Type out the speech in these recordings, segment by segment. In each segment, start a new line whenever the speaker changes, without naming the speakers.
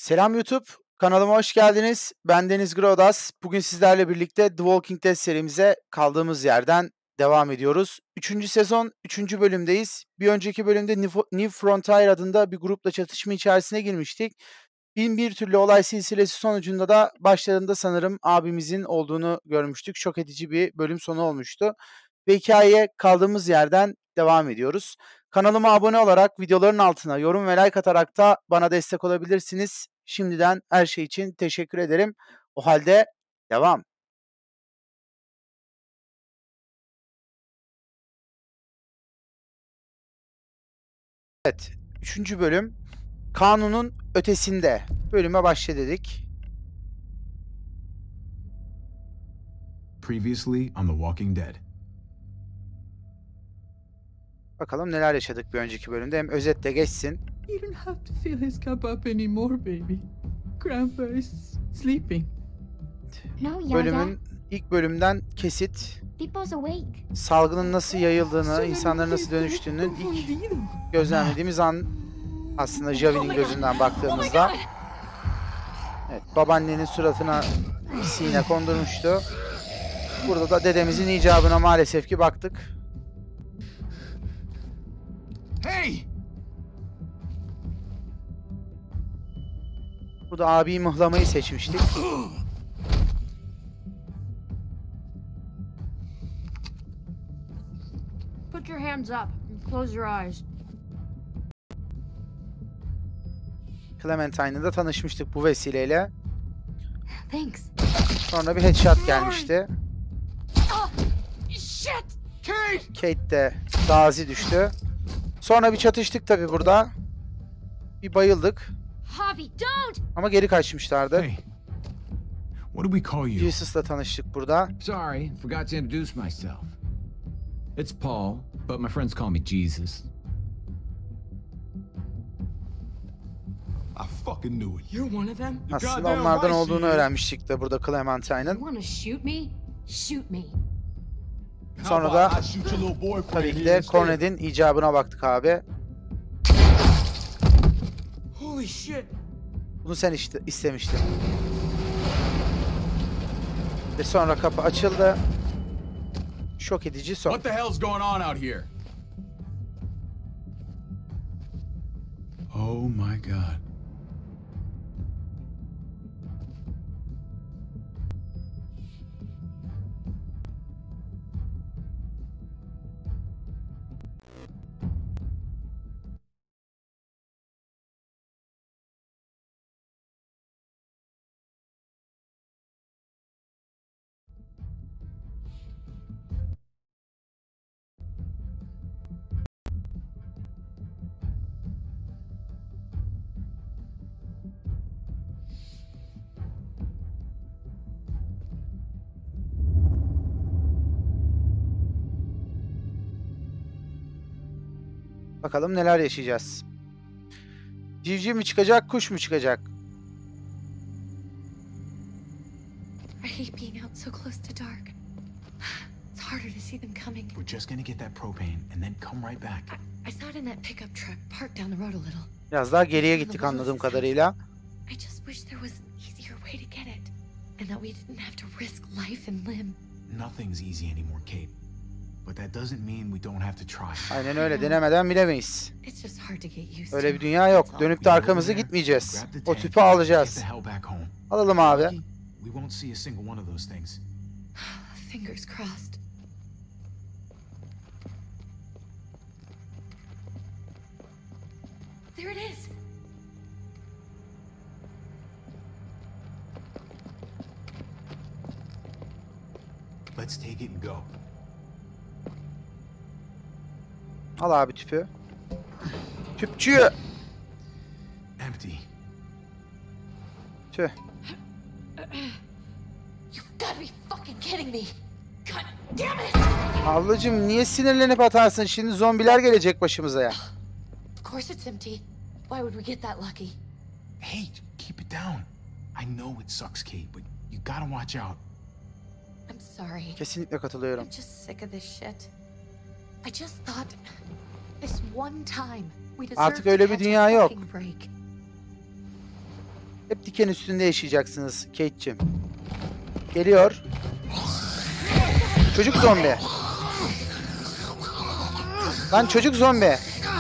Selam YouTube, kanalıma hoş geldiniz. Ben Deniz Grodas. Bugün sizlerle birlikte The Walking Dead serimize kaldığımız yerden devam ediyoruz. 3. sezon 3. bölümdeyiz. Bir önceki bölümde New Frontier adında bir grupla çatışma içerisine girmiştik. Bin bir türlü olay silsilesi sonucunda da başlarında sanırım abimizin olduğunu görmüştük. Şok edici bir bölüm sonu olmuştu. Ve hikayeye kaldığımız yerden devam ediyoruz. Kanalıma abone olarak videoların altına yorum ve like atarak da bana destek olabilirsiniz. Şimdiden her şey için teşekkür ederim. O halde devam. Evet, 3. bölüm kanunun ötesinde bölüme başla dedik.
Previously on The Walking Dead.
Bakalım neler yaşadık bir önceki bölümde. Hem özetle geçsin.
You don't have to fill his cup up anymore, baby. Grandpa is sleeping.
No, Yaya.
Bölümün ilk bölümden kesit.
People's awake.
Salgının nasıl yayıldığını, insanların nasıl dönüştüğünün ilk gözlemlediğimiz an aslında Javi'nin gözünden baktığımızda. Evet, babaannenin suratına bir sine kondurmuştu. Burada da dedemizin icabına maalesef ki baktık.
Hey!
Burada abiyi mıhlamayı seçmiştik.
Put your hands up and close your eyes.
Clementine'la da tanışmıştık bu vesileyle.
Thanks.
Sonra bir headshot gelmişti.
Shit!
Kate de gazi düştü. Sonra bir çatıştık tabi burada. Bir bayıldık.
Javi, don't!
Ama geri kaçmışlardı.
Hey. What do we call you?
Jesus'la tanıştık burada.
Sorry, forgot to introduce myself. It's Paul, but my friends call me Jesus.
I fucking knew it.
You're one of them?
Aslında onlardan olduğunu öğrenmiştik de burada
You
Clementine'ın.
wanna shoot me? Shoot me.
Sonra da tabii ki de Cornet'in icabına baktık abi.
Holy shit!
Bunu sen işte istemiştin. Ve sonra kapı açıldı. Şok edici son.
What the hell's going on out here? Oh my god.
Bakalım neler yaşayacağız. Civciv mi çıkacak, kuş mu çıkacak?
I hate being out so close to dark. It's harder to see them coming.
We're just gonna get that propane and then come right back.
I saw it in that pickup truck parked down the road a little.
Biraz daha geriye gittik anladığım kadarıyla.
I just wish there was an easier way to get it. And that we didn't have to risk life and limb.
Nothing's easy anymore, Kate. But that doesn't mean we don't have to try.
Aynen öyle, denemeden bilemeyiz.
It's just hard to get used to.
Öyle bir dünya yok. Dönüp de arkamızı gitmeyeceğiz. O tüpü alacağız.
Get the hell back home.
Alalım abi.
We won't see a single one of those things.
Fingers crossed. There it is.
Let's take it and go.
Al abi tüpü. Tüpçü.
Empty.
Tüh.
You've got to be fucking kidding me. God damn it!
Ablacığım niye sinirlenip atarsın? Şimdi zombiler gelecek başımıza ya.
Of course it's empty. Why would we get that lucky?
Hey, keep it down. I know it sucks, Kate, but you gotta watch out.
I'm sorry.
Kesinlikle katılıyorum.
I'm just sick of this shit. I just thought this one time we deserve
Artık öyle bir dünya yok.
break.
Hep diken üstünde yaşayacaksınız Kate'cim. Geliyor. Çocuk zombi. Lan çocuk zombi.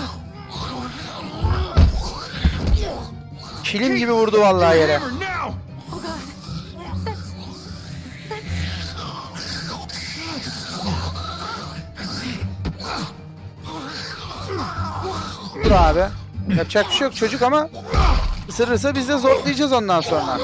Kilim gibi vurdu vallahi yere.
Oh God.
Dur abi. Yapacak bir şey yok çocuk ama ısırırsa biz de zorlayacağız ondan sonra.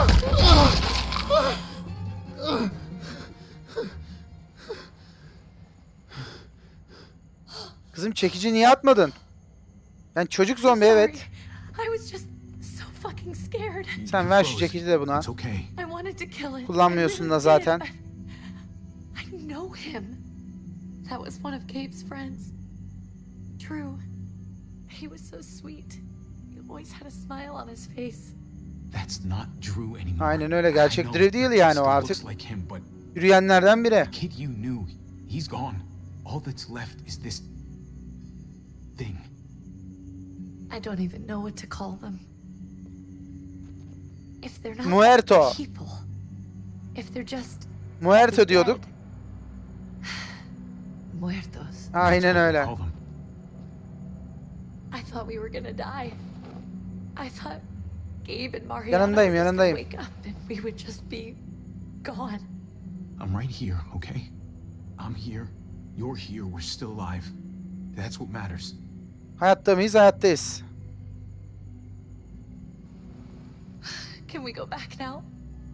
Kızım çekici niye atmadın? Ben çocuk zombi evet.
I was just so fucking scared.
Sen ver şu çekici de buna.
It's okay.
I wanted to kill it.
Kullanmıyorsun
I
da
really
zaten.
did, but I know him. That was one of Gabe's friends. Drew. He was so sweet. He always had a smile on his face.
That's not Drew anymore.
Aynen öyle, gerçek
I know
Drew değil yani o
still
artık.
looks like him, but
Yürüyenlerden biri.
the kid you knew, he's gone. All that's left is this thing.
I don't even know what to call them. If they're not
Muerto.
people. If they're just
Muerto diyorduk.
dead. Muertos.
Aynen
That's what we
öyle.
call them.
I thought we were gonna die. I thought Gabe and Mariana
Yanındayım,
were just
yanındayım.
gonna wake up and we would just be gone.
I'm right here, okay? I'm here. You're here. We're still alive. That's what matters.
Hayatta mıyız? Hayattayız.
Can we go back now?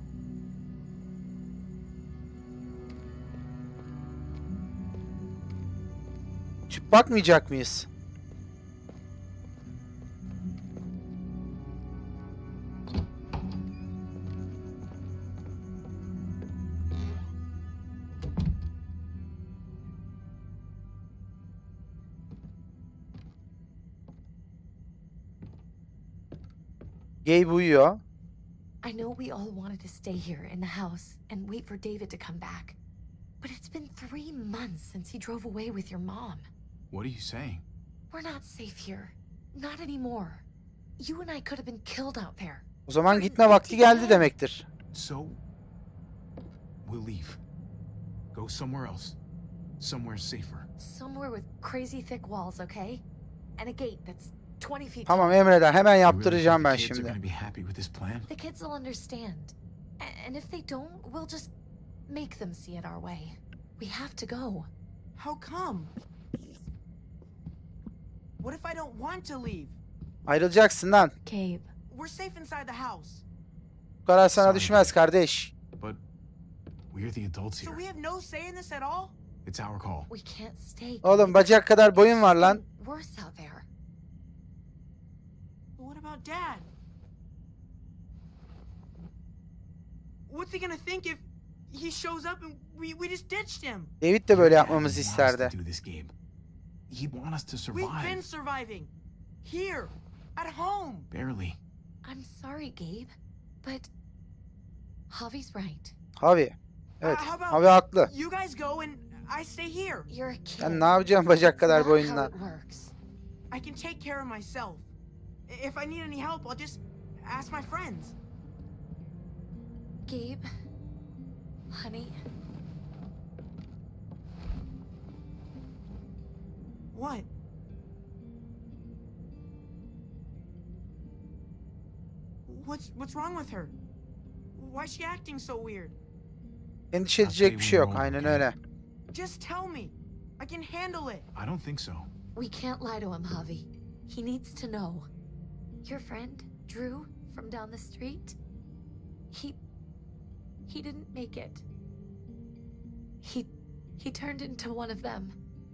Çıp bakmayacak mıyız? Gabe uyuyor.
I know we all wanted to stay here in the house and wait for David to come back. But it's been 3 months since he drove away with your mom.
What are you saying?
We're not safe here. Not anymore. You and I could have been killed out there.
O zaman gitme vakti geldi demektir.
So, we'll leave. Go somewhere else. Somewhere safer.
Somewhere with crazy thick walls, okay? And a gate that's 20 feet
Tamam
tall.
Emre'den hemen
You really
yaptıracağım
think
ben
the kids are
şimdi.
gonna be happy with this plan?
The kids will understand. And if they don't, we'll just make them see it our way. We have to go.
How come? What if I don't want to leave?
Ayrılacaksın lan.
Gabe,
We're safe inside the house.
Bu karar sana
Sorry.
düşmez kardeş.
But we're the adults
So
here.
we have no say in this at all?
It's our call.
we can't stay.
Oğlum bacak kadar boyun var lan.
Worse out there.
What about Dad? What's he gonna think if he shows up and we just ditched him?
David de böyle
Dad
yapmamızı
wants us to
isterdi.
do this, Gabe. He'd want us to
We've been
survive.
surviving. Here. At home.
Barely.
I'm sorry, Gabe, but Javi's right.
Javi. Evet.
How about
Javi haklı.
you guys go and I stay here?
You're a kid.
Sen ne yapacaksın bacak
It's
kadar
not how
boyunla?
it works.
I can take care of myself. If I need any help, I'll just ask my friends.
Gabe, honey,
What? What's wrong with her? Why is she acting so weird?
Endişe edecek bir şey yok. Aynen öyle.
Just tell me. I can handle it.
I don't think so.
we can't lie to him, Javi. He needs to know. Your friend, Drew, from down the street, he didn't make it. He turned into one of them.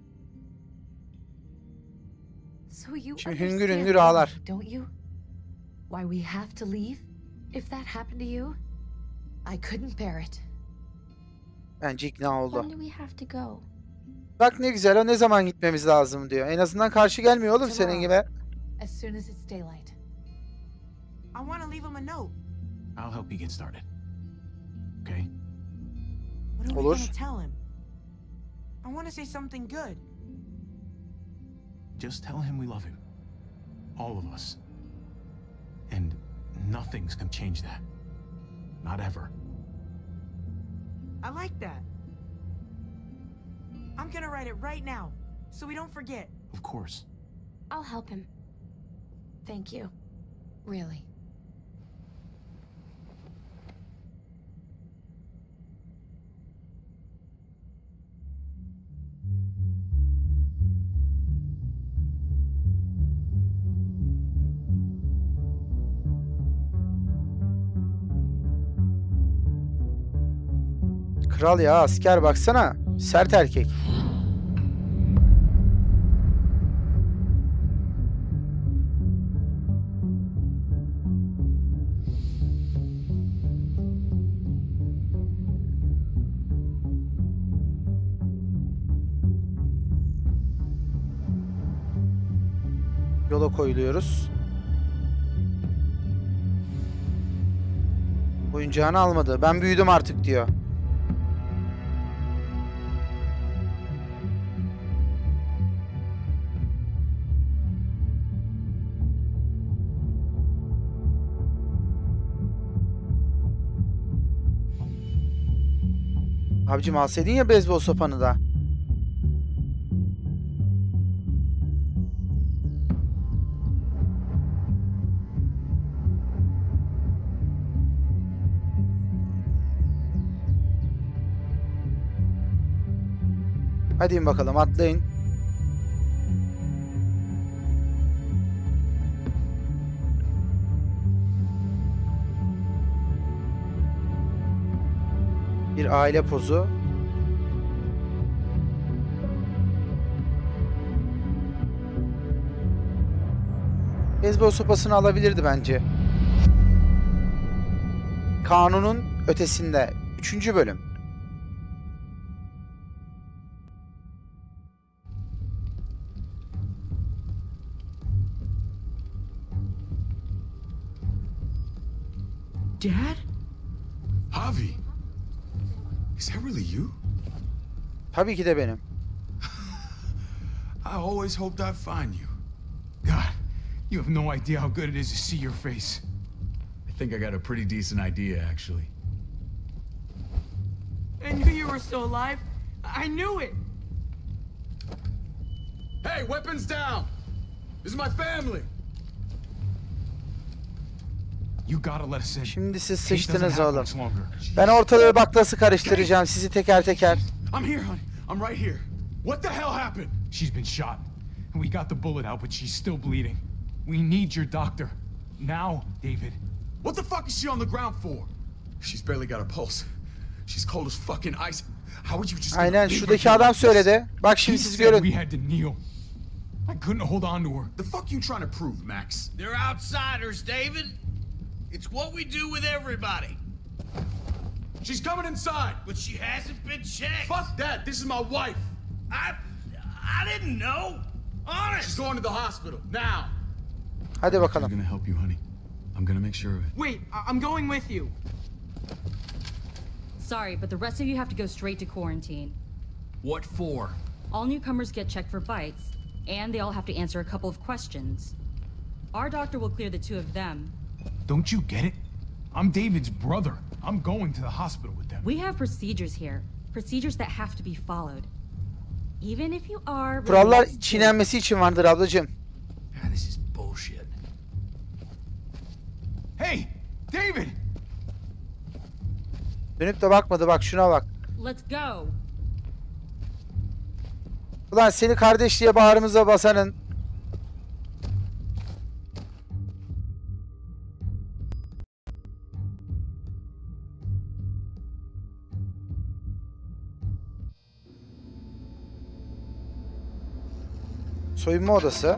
So you
Şimdi hüngür
understand
hüngür
why,
ağlar.
don't you? Why we have to leave? If that happened to you, I couldn't bear it.
Bence ikna oldu.
When do we have to go?
Bak ne güzel, o ne zaman gitmemiz lazım diyor. En azından karşı gelmiyor oğlum senin gibi.
As soon as it's daylight.
I want to leave him a note.
I'll help you get started. Okay?
What are we
Olur.
gonna tell him? I want to say something good.
Just tell him we love him. All of us. And Nothing's gonna change that. Not ever.
I like that. I'm gonna write it right now, so we don't forget.
Of course.
I'll help him. Thank you. Really.
Kral ya, asker baksana. Sert erkek. Yola koyuluyoruz. Oyuncağını almadı. Ben büyüdüm artık diyor. Abicim alsaydın ya beyzbol sopanı da. Hadi in bakalım, atlayın. Bir aile pozu. Beyzbol sopasını alabilirdi bence. Kanunun ötesinde. 3. bölüm.
Dad?
Javi! Is that really you?
Tabii ki de benim.
I always hoped I'd find you. God, you have no idea how good it is to see your face. I think I got a pretty decent idea, actually.
I knew you were still alive. I knew it.
Hey, weapons down! This is my family! You gotta let us in.
Şimdi siz
Kate doesn't
sıçtınız
have
oğlum.
much longer.
Ben ortalığı baklası karıştıracağım sizi teker teker.
I'm here, honey. I'm right here. What the hell happened? She's been shot. And we got the bullet out, but she's still bleeding. We need your doctor. Now, David. What the fuck is she on the ground for? She's barely got a pulse. She's cold as fucking ice. How would you just...
Aynen şuradaki adam söyledi. Bak şimdi siz görün.
We had to kneel. I couldn't hold on to her. The fuck you trying to prove, Max?
They're outsiders, David. It's what we do with everybody.
She's coming inside.
But she hasn't been checked.
Fuck that. This is my wife.
I didn't know. Honest.
She's going to the hospital now.
Hadi
I'm
bakalım.
gonna help you, honey. I'm gonna make sure of it.
Wait, I'm going with you.
Sorry, but the rest of you have to go straight to quarantine.
What for?
All newcomers get checked for bites, and they all have to answer a couple of questions. Our doctor will clear the 2 of them.
Don't you get it? I'm David's brother. I'm going to the hospital with them.
We have procedures here. Procedures that have to be followed. Even if you are...
Kurallar çiğnenmesi için vardır ablacığım.
Man, this is bullshit.
Hey, David!
Dönüp de bakmadı, bak şuna bak.
Let's go.
Ulan seni kardeş diye bağrımıza basanın. Soyunma odası.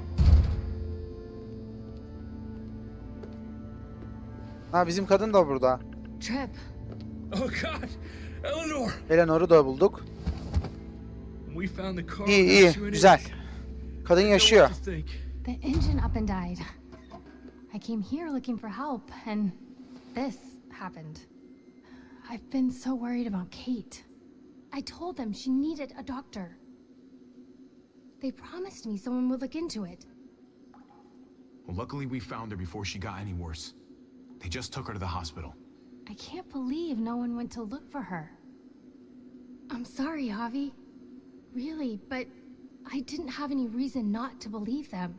Ha, bizim kadın da burada.
Trip.
Oh God, Eleanor.
Eleanor'u da bulduk.
We found the car.
İyi iyi, güzel. Kadın yaşıyor.
The engine up and died. I came here looking for help, and this happened. I've been so worried about Kate. I told them she needed a doctor. They promised me someone would look into it.
Well, luckily we found her before she got any worse. They just took her to the hospital.
I can't believe no one went to look for her. I'm sorry, Javi. Really, but I didn't have any reason not to believe them.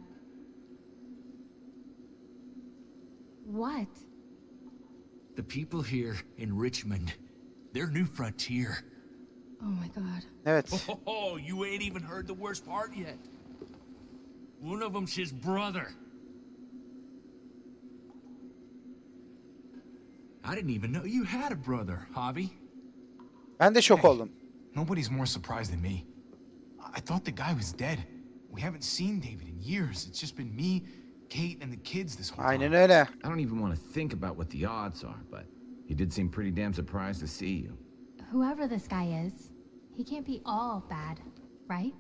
What?
The people here in Richmond, their new frontier.
Oh my god.
Evet.
Oh, you ain't even heard the worst part yet. One of them's his brother. I didn't even know you had a brother, Javi.
Ben de şok oldum.
Nobody's more surprised than me. I thought the guy was dead. We haven't seen David in years. It's just been me, Kate, and the kids this whole
Aynen
time.
öyle.
I don't even want to think about what the odds are, but he did seem pretty damn surprised to see you.
Whoever this guy is, he can't be all bad, right?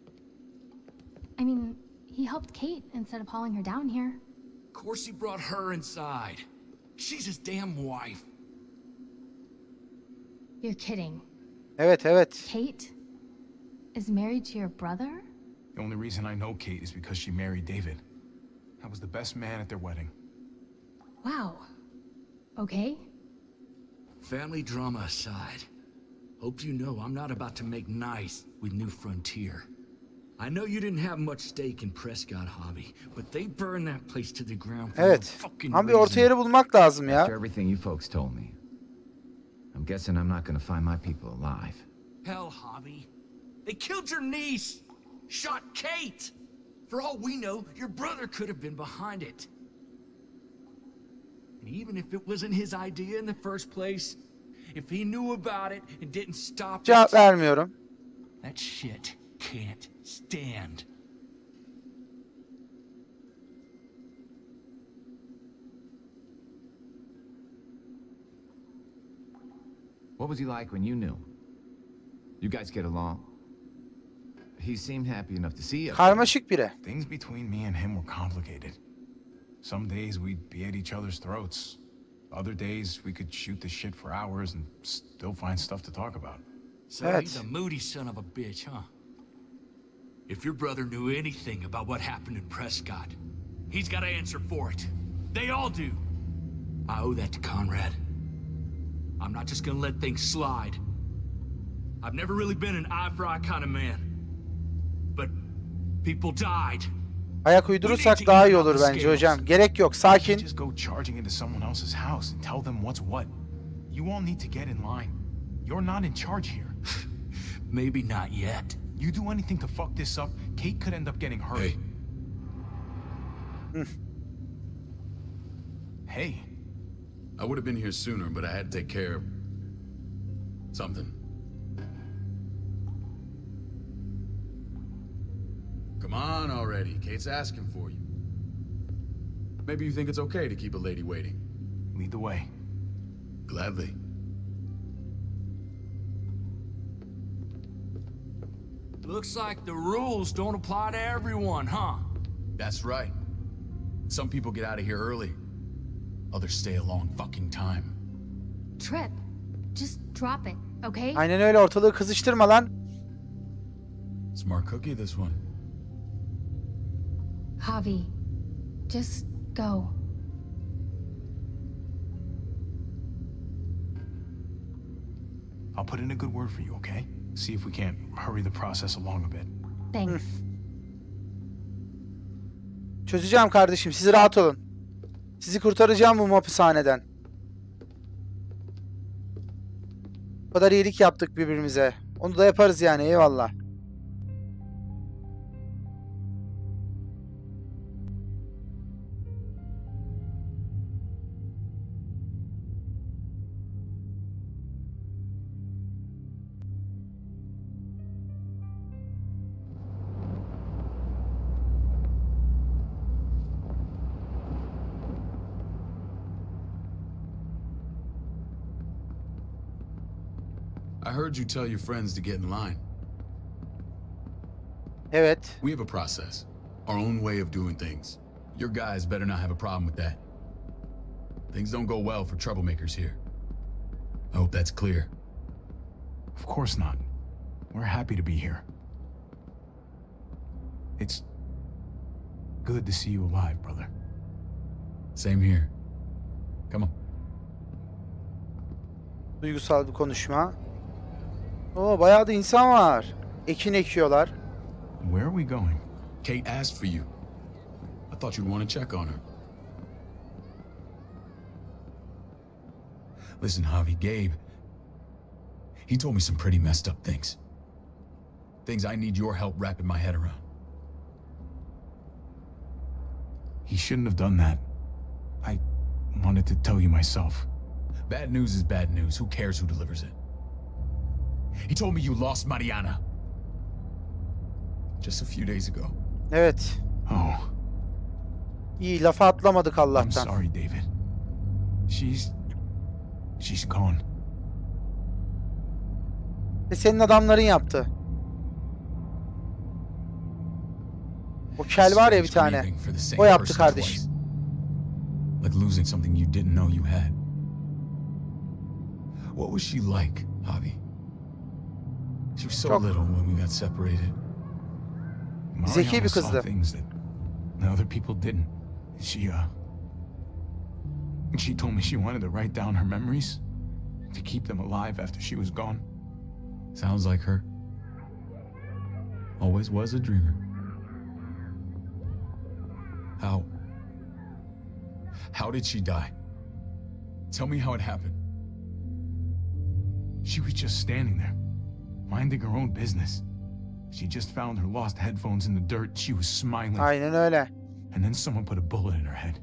I mean, he helped Kate instead of hauling her down here.
Of course he brought her inside. She's his damn wife.
You're kidding.
Evet, evet.
Kate is married to your brother?
The only reason I know Kate is because she married David. I was the best man at their wedding.
Wow. Okay.
Family drama aside, hope you know I'm not about to make nice with New Frontier. I know you didn't have much stake in Prescott, Javi, but they burned that place to the ground for no
Evet.
fucking
Ama bir orta
reason.
yeri bulmak lazım
After
ya.
everything you folks told me, I'm guessing I'm not gonna find my people alive.
Hell, Javi. They killed your niece! Shot Kate! For all we know, your brother could have been behind it. And even if it wasn't his idea in the first place, if he knew about it and didn't stop
Cevap
it,
vermiyorum.
that shit can't stand.
What was he like when you knew? You guys get along? He seemed happy enough to see you.
Karmaşık biri.
Things between me and him were complicated. Some days we'd be at each other's throats. Other days we could shoot the shit for hours and still find stuff to talk about.
So
Evet.
he's a moody son of a bitch, huh? If your brother knew anything about what happened in Prescott, he's got to answer for it. They all do. I owe that to Conrad. I'm not just gonna let things slide. I've never really been an eye-for-eye kind of man. But people died.
Ayak uydurursak daha iyi olur bence hocam. Gerek yok.
You
Sakin.
just go charging into someone else's house and tell them what's what. You all need to get in line. You're not in charge here.
Maybe not yet.
You do anything to fuck this up, Kate could end up getting hurt.
Hey.
Hey.
I would have been here sooner, but I had to take care of something. Come on already. Kate's asking for you. Maybe you think it's okay to keep a lady waiting.
Lead the way.
Gladly.
Looks like the rules don't apply to everyone, huh?
That's right. Some people get out of here early. Others stay a long fucking time.
Trip. Just drop it, okay?
Aynen öyle, ortalığı kızıştırma lan.
Smart cookie, this one.
Javi, just go.
I'll put in a good word for you, okay? See if we can't hurry the process along a bit.
Thanks.
Çözeceğim kardeşim. Siz rahat olun. Sizi kurtaracağım bu hapishaneden. Bu kadar iyilik yaptık birbirimize. Onu da yaparız yani, eyvallah.
I heard you tell your friends to get in line.
Evet.
We have a process. Our own way of doing things. Your guys better not have a problem with that. Things don't go well for troublemakers here. I hope that's clear.
Of course not. We're happy to be here. It's good to see you alive, brother.
Same here. Come on.
Duygusal bir konuşma. Oo, bayağı da insan var. Ekin ekiyorlar.
Where are we going?
Kate asked for you. I thought you'd want to check on her. Listen, Javi, Gabe. He told me some pretty messed up things. Things I need your help wrapping my head around.
He shouldn't have done that. I wanted to tell you myself.
Bad news is bad news. Who cares who delivers it? He told me you lost Mariana. Just a few days ago.
Evet.
Oh,
İyi, lafa atlamadık
I'm
Allah'tan.
sorry, David. She's gone.
Ve senin adamların yaptı. O kel var ya bir tane.
Anything for the same
O yaptı
person
kardeşim.
twice. Like losing something you didn't know you had. What was she like, Javi? She was so
Çok
little when we got separated.
zeki bir
Mariana saw
kızdı.
things that other people didn't. She told me she wanted to write down her memories to keep them alive after she was gone.
Sounds like her. Always was a dreamer. How did she die? Tell me how it happened.
She was just standing there, minding her own business. She just found her lost headphones in the dirt. She was smiling.
Aynen öyle.
And then someone put a bullet in her head.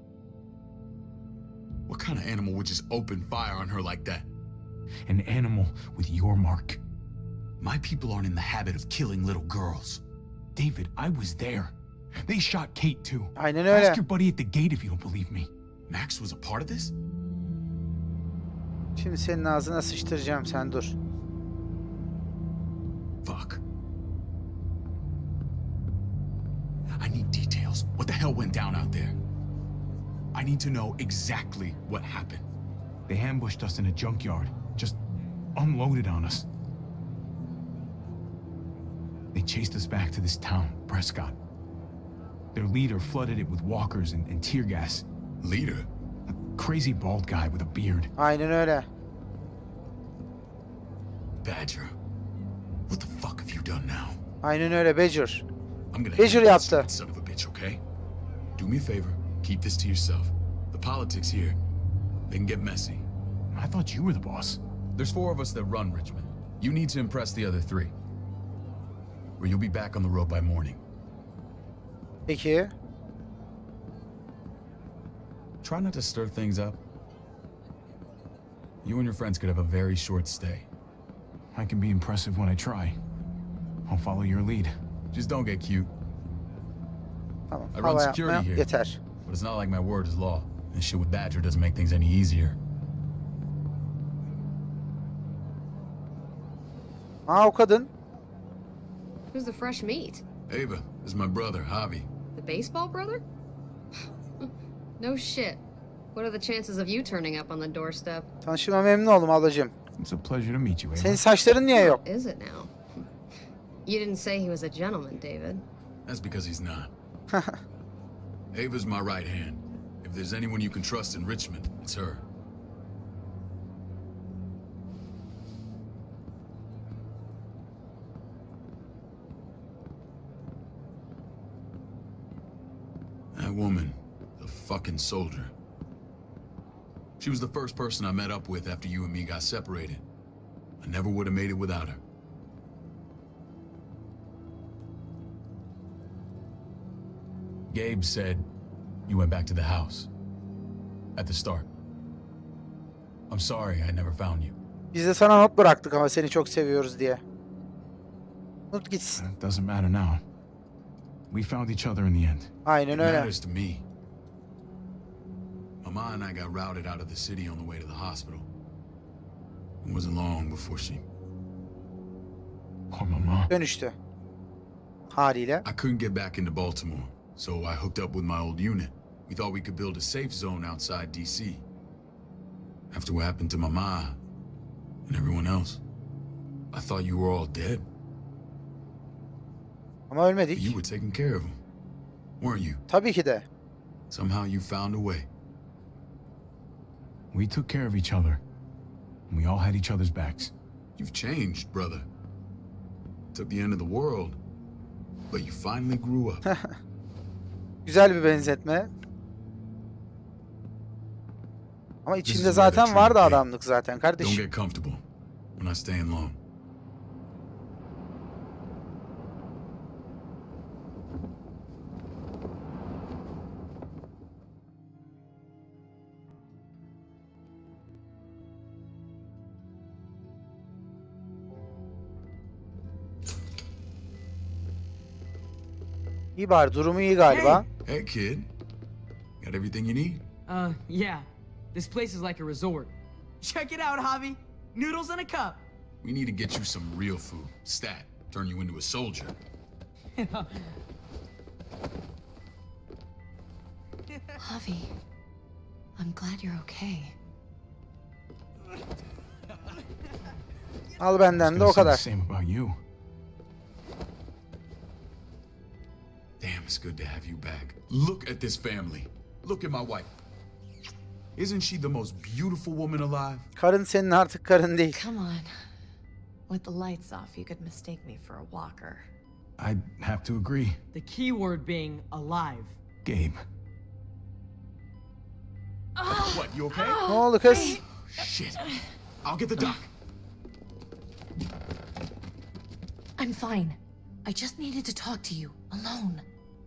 What kind of animal would just open fire on her like that?
An animal with your mark.
My people aren't in the habit of killing little girls.
David, I was there. They shot Kate too.
Aynen öyle.
Ask your buddy at the gate if you don't believe me.
Max was a part of this?
Şimdi senin ağzına sıçtıracağım, sen dur.
Fuck. I need details. What the hell went down out there? I need to know exactly what happened.
They ambushed us in a junkyard. Just unloaded on us. They chased us back to this town, Prescott. Their leader flooded it with walkers and tear gas.
Leader?
A crazy bald guy with a beard.
Aynen öyle.
Badger. What the fuck have you done now?
Aynen öyle Badger.
I'm gonna
Badger
handle this
yaptı.
stupid son of a bitch, okay? Do me a favor. Keep this to yourself. The politics here, they can get messy.
I thought you were the boss.
There's 4 of us that run Richmond. You need to impress the other 3. Or you'll be back on the road by morning.
Peki.
Try not to stir things up. You and your friends could have a very short stay.
I can be impressive when I try. I'll follow your lead.
Just don't get cute.
Tamam.
I run
Hava
security
yapmaya
here.
yeter.
But it's not like my word is law. This shit with Badger doesn't make things any easier.
Aa, o kadın.
Who's the fresh meat?
Ava, this is my brother, Javi.
The baseball brother? No shit. What are the chances of you turning up on the doorstep?
Tanıştığıma memnun oldum ablacığım.
It's a pleasure to meet you, Ava.
Senin saçların niye yok?
Is it now? You didn't say he was a gentleman, David.
That's because he's not. Ava's my right hand. If there's anyone you can trust in Richmond, it's her. That woman, the fucking soldier. She was the first person I met up with after you and me got separated. I never would have made it without her. Gabe said you went back to the house. At the start. I'm sorry I never found you.
Biz de sana not bıraktık ama seni çok seviyoruz diye. Unut gitsin.
It doesn't matter now. We found each other in the end.
Aynen
It
öyle.
matters to me. Mama and I got routed out of the city on the way to the hospital. It wasn't long before she...
Poor Mama.
Dönüştü. Haliyle.
I couldn't get back into Baltimore, so I hooked up with my old unit. We thought we could build a safe zone outside D.C. After what happened to Mama and everyone else, I thought you were all dead.
Ama
But
ölmedik.
you were taking care of them, weren't you?
Tabii ki de.
Somehow you found a way.
We took care of each other. And we all had each other's backs.
You've changed, brother. Took the end of the world, but you finally grew up.
Güzel bir benzetme. Ama
This is
içinde
where
zaten
the
vardı
truth is.
adamlık zaten
Don't
kardeşim.
get comfortable. We're not staying long.
İyi bari, durumu iyi galiba.
Hey, kid. Got everything you need?
Yeah. This place is like a resort. Check it out, Javi. Noodles in a cup.
We need to get you some real food. Stat. Turn you into a soldier.
Javi, I'm glad you're okay.
Al benden de o
Gonna say the
kadar.
same about you.
Damn, it's good to have you back. Look at this family. Look at my wife. Isn't she the most beautiful woman alive?
Karın senin artık karın değil.
Come on. With the lights off, you could mistake me for a walker.
I'd have to agree.
The key word being alive.
Gabe.
What, you okay?
Ne oldu kız?
Shit. I'll get the doc.
I'm fine. I just needed to talk to you, alone.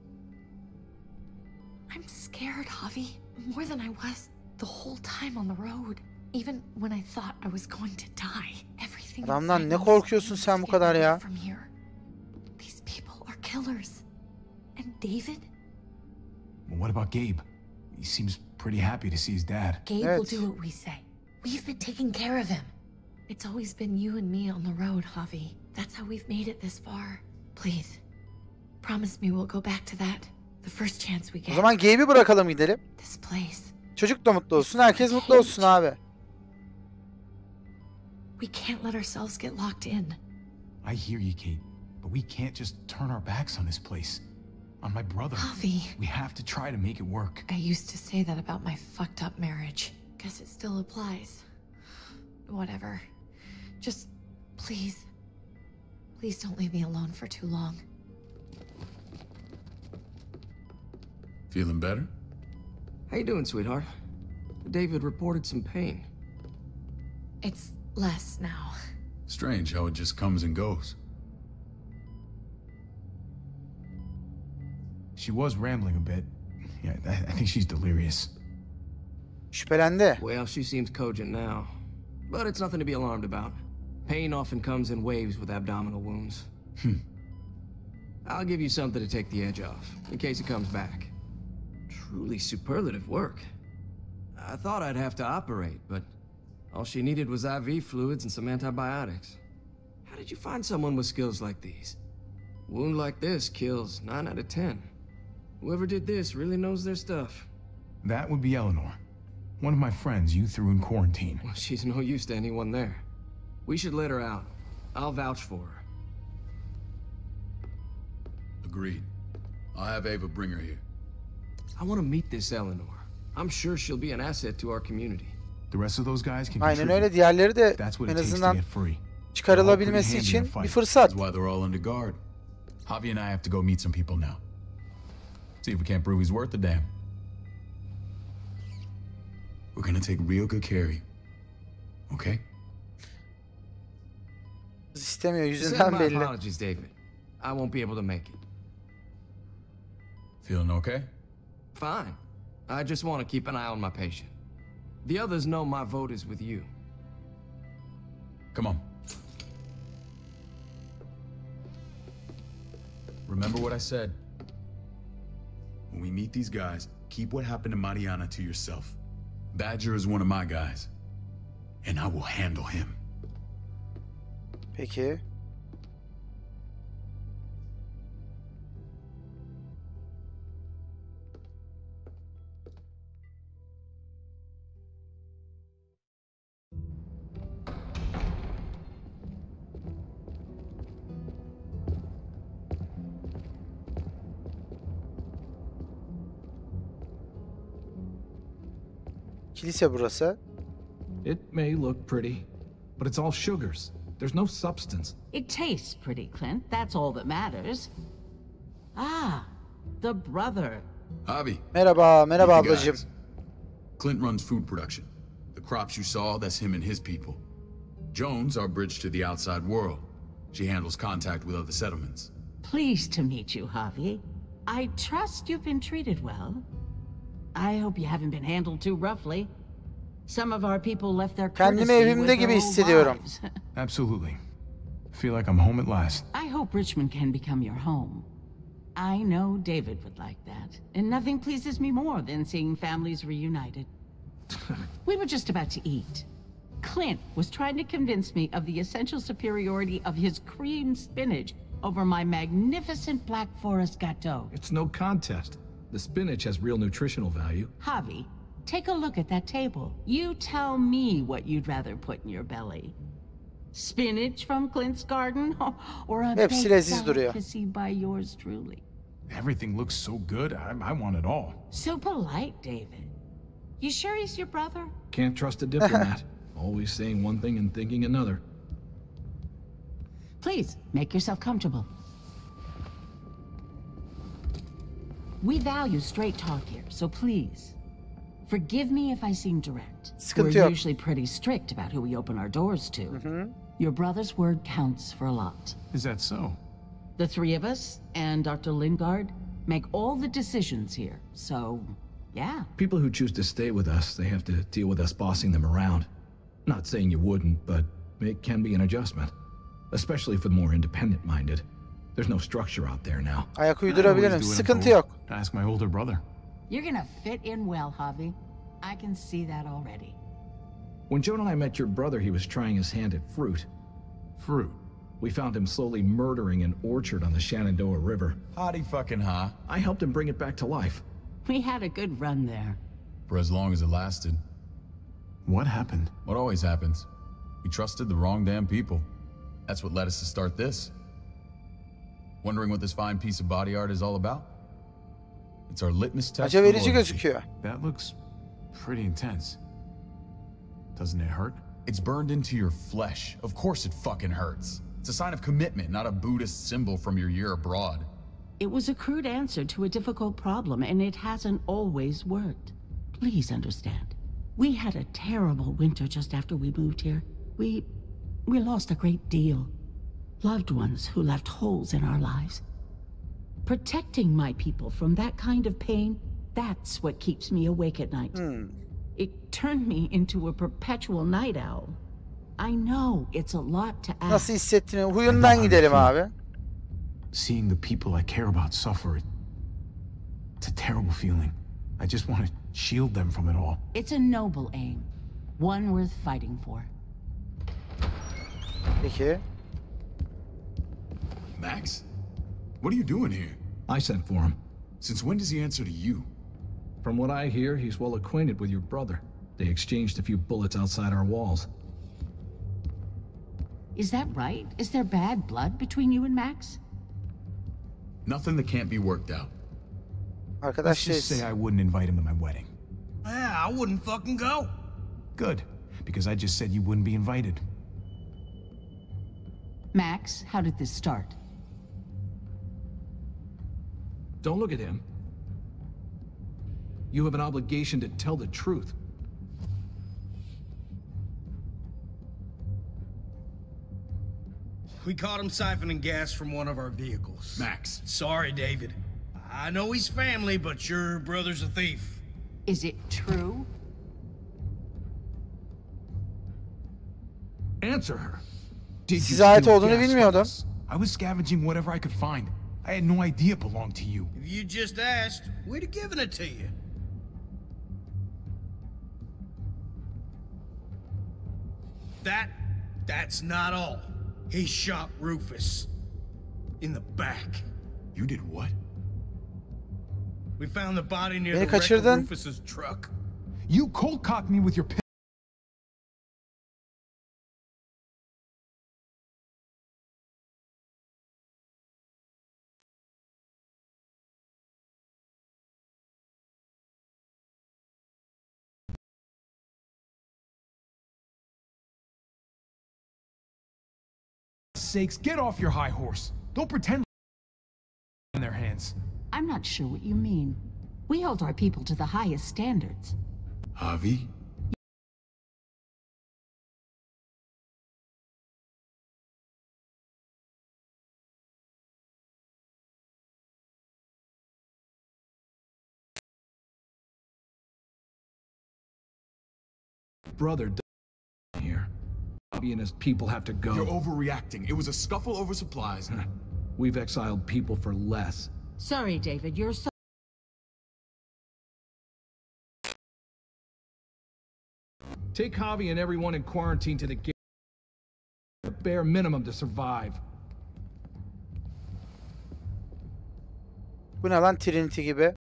I'm scared, Javi. More than I was the whole time on the road. Even when I thought I was going to die. Everything
Adamdan
inside
ne
me
korkuyorsun
screams
sen
to
bu
get
kadar
away
ya?
from here. These people are killers. And David?
Well, what about Gabe? He seems pretty happy to see his dad.
Gabe will
Evet.
do what we say. We've been taking care of him. It's always been you and me on the road, Javi. That's how we've made it this far. Please, promise me we'll go back to that the first chance we
O
get.
zaman Gabe'i bırakalım gidelim.
This place.
Çocuk da mutlu olsun, herkes mutlu olsun abi.
We can't let ourselves get locked in.
I hear you, Kate, but we can't just turn our backs on this place. On my brother.
Javi.
We have to try to make it work.
I used to say that about my fucked up marriage. Guess it still applies. Whatever. Just, please. Please don't leave me alone for too long.
Feeling better?
How you doing, sweetheart? David reported some pain.
It's less now.
Strange how it just comes and goes.
She was rambling a bit. Yeah, I think she's delirious.
Şüphelendi.
Well, she seems cogent now. But it's nothing to be alarmed about. Pain often comes in waves with abdominal wounds. I'll give you something to take the edge off, in case it comes back. Truly superlative work. I thought I'd have to operate, but all she needed was IV fluids and some antibiotics. How did you find someone with skills like these? A wound like this kills 9 out of 10. Whoever did this really knows their stuff.
That would be Eleanor. One of my friends you threw in quarantine.
Well, she's no use to anyone there. We should let her out. I'll vouch for her.
Agreed. I'll have Ava bring her here.
I want to meet this Eleanor. I'm sure she'll be an asset to our community.
The rest of those guys can
Aynen
contribute.
öyle. Diğerleri de
That's what
en
it takes to
azından
get free.
çıkarılabilmesi için bir fırsat.
That's why they're all under guard. Javi and I have to go meet some people now. See if we can't prove he's worth the damn. We're gonna take real good care of you. Okay?
Kız istemiyor,
Send
yüzünden
my
belli.
apologies, David. I won't be able to make it.
Feeling okay?
Fine. I just want to keep an eye on my patient. The others know my vote is with you.
Come on. Remember what I said. When we meet these guys, keep what happened to Mariana to yourself. Badger is one of my guys. And I will handle him.
Peki. Kilise burası.
It may look pretty, but it's all sugars. There's no substance.
It tastes pretty, Clint. That's all that matters. Ah, the brother.
Javi.
Merhaba, merhaba
Meet the
ablacığım.
guys. Clint runs food production. The crops you saw, that's him and his people. Jones, our bridge to the outside world. She handles contact with other settlements.
Pleased to meet you, Javi. I trust you've been treated well. I hope you haven't been handled too roughly. Some of our people left their
Kendimi
courtesy
evimde
with
gibi
their
hissediyorum.
lives.
Absolutely. Feel like I'm home at last.
I hope Richmond can become your home. I know David would like that, and nothing pleases me more than seeing families reunited. We were just about to eat. Clint was trying to convince me of the essential superiority of his cream spinach over my magnificent Black Forest gâteau.
It's no contest. The spinach has real nutritional value.
Javi, take a look at that table. You tell me what you'd rather put in your belly. Spinach from Clint's garden, or a
Hepsi
baked
leziz duruyor.
delicacy by yours truly.
Everything looks so good. I want it all.
So polite, David. You sure he's your brother?
Can't trust a diplomat. Always saying one thing and thinking another.
Please, make yourself comfortable. We value straight talk here, so please, forgive me if I seem direct.
Sıkıntı
We're
yok.
usually pretty strict about who we open our doors to. Your brother's word counts for a lot.
Is that so?
The three of us and Dr. Lingard make all the decisions here, so yeah.
People who choose to stay with us, they have to deal with us bossing them around. Not saying you wouldn't, but it can be an adjustment. Especially for the more independent-minded. There's no structure out there now.
Ayak
I
uydurabilirim.
always do what I'm
Sıkıntı
told.
yok.
Ask my older brother.
You're gonna fit in well, Javi. I can see that already.
When Joan and I met your brother, he was trying his hand at fruit.
Fruit?
We found him slowly murdering an orchard on the Shenandoah River.
Hotty fucking ha.
I helped him bring it back to life.
We had a good run there.
For as long as it lasted.
What happened?
What always happens. We trusted the wrong damn people. That's what led us to start this. Wondering what this fine piece of body art is all about? It's our litmus test
Acı
for
verici
loyalty.
gözüküyor.
That looks pretty intense. Doesn't it hurt?
It's burned into your flesh. Of course it fucking hurts. It's a sign of commitment, not a Buddhist symbol from your year abroad.
It was a crude answer to a difficult problem, and it hasn't always worked. Please understand. We had a terrible winter just after we moved here. We lost a great deal. Loved ones who left holes in our lives. Protecting my people from that kind of pain, that's what keeps me awake at night. It turned me into a perpetual night owl. I know it's a lot to ask.
Nasıl hissettiğini huyundan gidelim abi.
Seeing the people I care about suffer, it's a terrible feeling. I just want to shield them from it all.
It's a noble aim. One worth fighting for.
Peki.
Max? What are you doing here?
I sent for him.
Since when does he answer to you?
From what I hear, he's well acquainted with your brother. They exchanged a few bullets outside our walls.
Is that right? Is there bad blood between you and Max?
Nothing that can't be worked out.
Let's just say I wouldn't invite him to my wedding.
Yeah, I wouldn't fucking go.
Good, because I just said you wouldn't be invited.
Max, how did this start?
Don't look at him. You have an obligation to tell the truth.
We caught him siphoning gas from one of our vehicles.
Max.
Sorry, David. I know he's family, but your brother's a thief.
Is it true?
Answer her.
Did you
Size ait
steal
olduğunu
gas from
bilmiyordum.
us? I was scavenging whatever I could find. I had no idea it belonged to you.
If you just asked, we'd have given it to you. That's not all. He shot Rufus. In the back.
You did what?
We found the body near
Beni
the wreck of
kaçırdın.
Rufus's truck.
You cold cocked me with your sakes, get off your high horse. Don't pretend in their hands.
I'm not sure what you mean. We hold our people to the highest standards.
Javi?
Brother here. Javi and his people have to go.
You're overreacting. It was a scuffle over supplies.
We've exiled people for less.
Sorry, David, you're so...
Take Javi and everyone in quarantine to the gate. The bare minimum to survive.
Bu ne lan, Trinity gibi?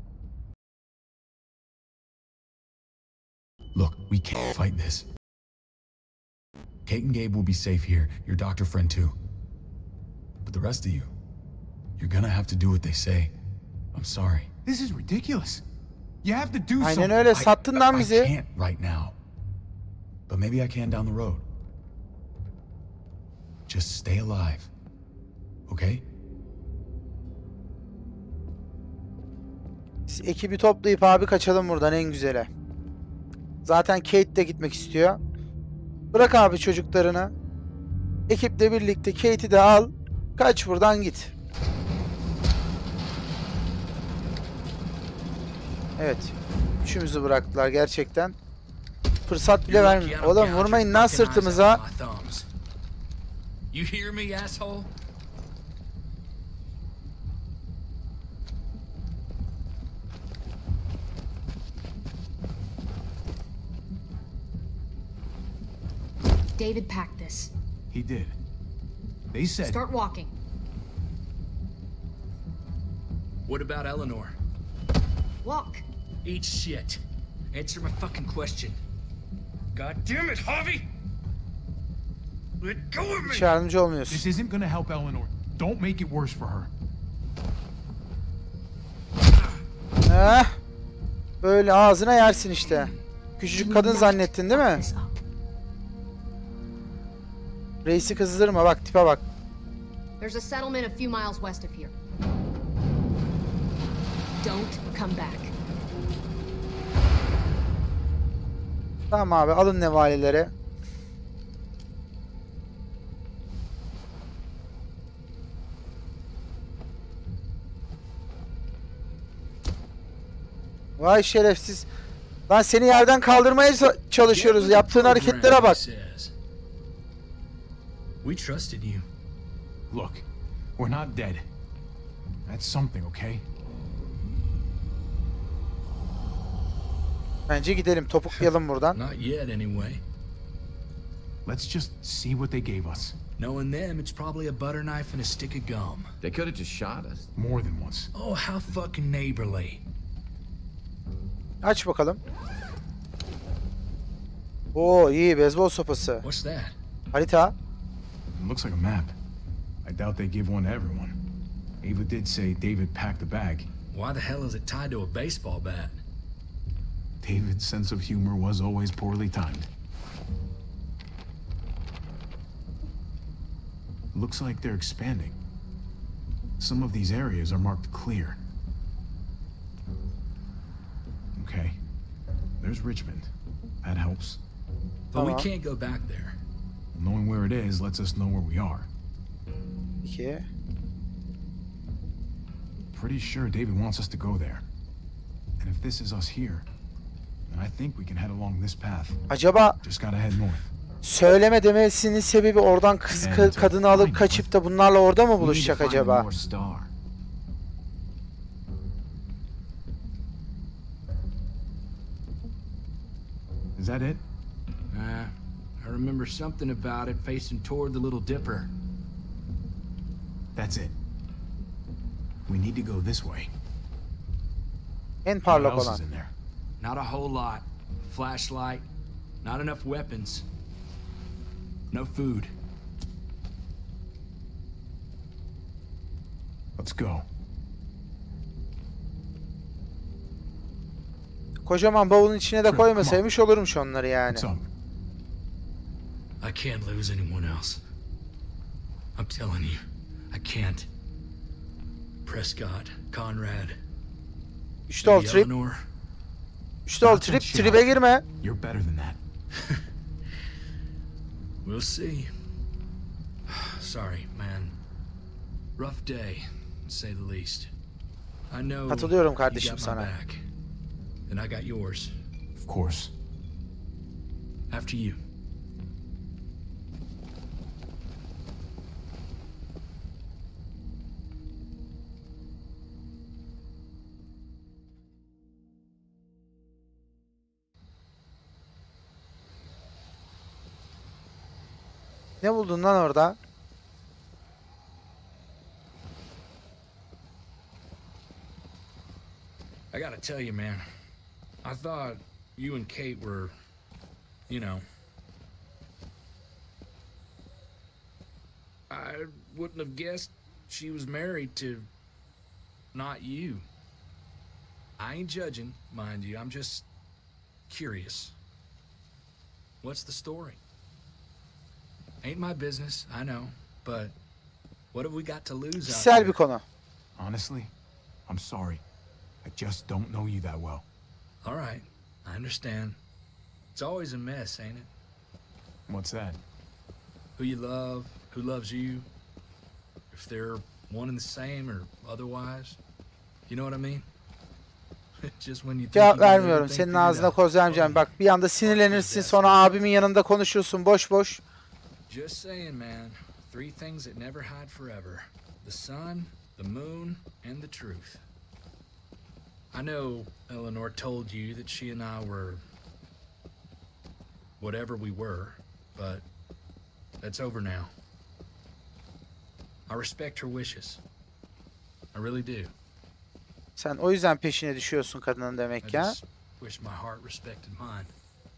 Look, we can't fight this. Kate and Gabe will be safe here. Your doctor friend too. But the rest of you, you're gonna have to do what they say. I'm sorry.
This is ridiculous. You have to do
Aynen
something.
öyle, sattın lan
I
bizi.
can't right now. But maybe I can down the road. Just stay alive. Okay?
Biz ekibi toplayıp abi kaçalım buradan en güzele. Zaten Kate de gitmek istiyor. Bırak abi çocuklarını. Ekiple birlikte Kate'i de al. Kaç buradan git. Evet. Üçümüzü bıraktılar gerçekten. Fırsat bile vermiyor. Oğlum vurmayın lan sırtımıza.
You hear me, asshole?
David packed this.
He did. They said...
Start walking.
What about Eleanor?
Walk.
Eat shit. Answer my fucking question. God damn it, Javi! Let go of me!
Hiç yardımcı olmuyorsun.
This isn't gonna help Eleanor. Don't make it worse for her.
Böyle ağzına yersin işte. Küçücük kadın zannettin değil mi? Reisi kızdırma, bak tipe bak.
There's a settlement a few miles west of here. Don't come back.
Tamam abi, alın nevaleleri. Vay şerefsiz. Lan seni yerden kaldırmaya çalışıyoruz. Yaptığın hareketlere bak.
We trusted you.
Look, we're not dead. That's something, okay?
Bence gidelim, topuklayalım buradan.
Not yet, anyway.
Let's just see what they gave us.
Knowing them, it's probably a butter knife and a stick of gum.
They could have just shot us.
More than once.
Oh, how fucking neighborly.
Aç bakalım. Oo iyi, beyzbol sopası.
What's that?
Harita.
It looks like a map. I doubt they give one to everyone. Ava did say David packed the bag.
Why the hell is it tied to a baseball bat?
David's sense of humor was always poorly timed. Looks like they're expanding. Some of these areas are marked clear. Okay. There's Richmond. That helps.
But we can't go back there.
Knowing where it is lets us know where we are.
İki.
Pretty sure David wants us to go there. And if this is us here, then I think we can head along this path.
Acaba
Just gotta head north.
söyleme demesinin sebebi oradan kadını alıp kaçıp da bunlarla orada mı buluşacak acaba?
Is that it?
I remember something about it facing toward the Little Dipper.
That's it. We need to go this way.
En
What
parlak
else
olan.
is in there?
Not a whole lot. Flashlight. Not enough weapons. No food.
Let's go.
Kocaman bavulun içine de koymasaymış olurmuş onları yani.
What's up?
I can't lose anyone else. I'm telling you, I can't. Prescott, Conrad,
İşte ol trip.
Eleanor.
İşte ol trip. Tribe girme.
You're better than that.
We'll see. Sorry, man. Rough day, to say the least. I know
Katılıyorum
you
kardeşim
got my
sana.
back, and I got yours.
Of course.
After you.
Ne buldun lan orada?
I gotta tell you, man. I thought you and Kate were, you know. I wouldn't have guessed she was married to not you. I ain't judging, mind you. I'm just curious. What's the story? Ain't my business, I know, but what have we got to lose out
Kişisel
there?
bir konu.
Honestly, I'm sorry. I just don't know you that well.
All right, I understand. It's always a mess, ain't it?
What's that?
Who you love, who loves you, if they're one and the same or otherwise. You know what I mean? Just when you think
Cevap
you got
vermiyorum.
everything
Senin
figured
ağzına
out.
koz vermeyeceğim. Bak bir anda sinirlenirsin, sonra abimin yanında konuşursun boş boş.
Just saying, man. Three things that never hide forever. The sun, the moon, and the truth. I know Eleanor told you that she and I were whatever we were, but that's over now. I respect her wishes. I really do.
Sen o yüzden peşine düşüyorsun kadının
I
demek ya.
just wish my heart respected mine.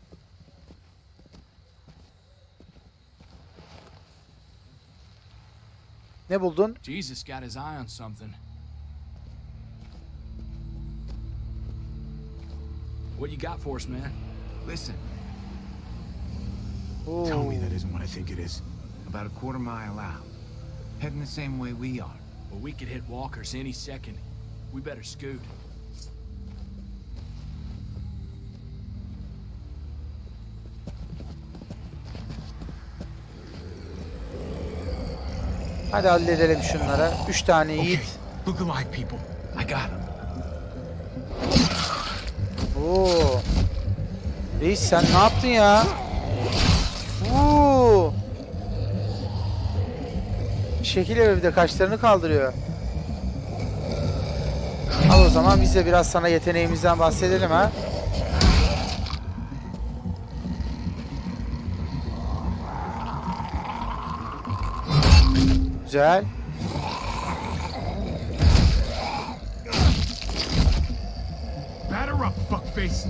Ne buldun?
Jesus got his eye on something. What you got for us, man?
Listen,
Tell me that isn't what I think it is.
about a quarter mile out. Heading the same way we are.
Well, we could hit walkers any second. We better scoot.
Hadi halledelim şunları. 3 tane yiğit.
Look alive, people. I got him.
Oo. Reis sen ne yaptın ya? Oo. Şekil yapıyor, bir de kaşlarını kaldırıyor. Al o zaman biz de biraz sana yeteneğimizden bahsedelim ha. Güzel.
Batter up, fuckface.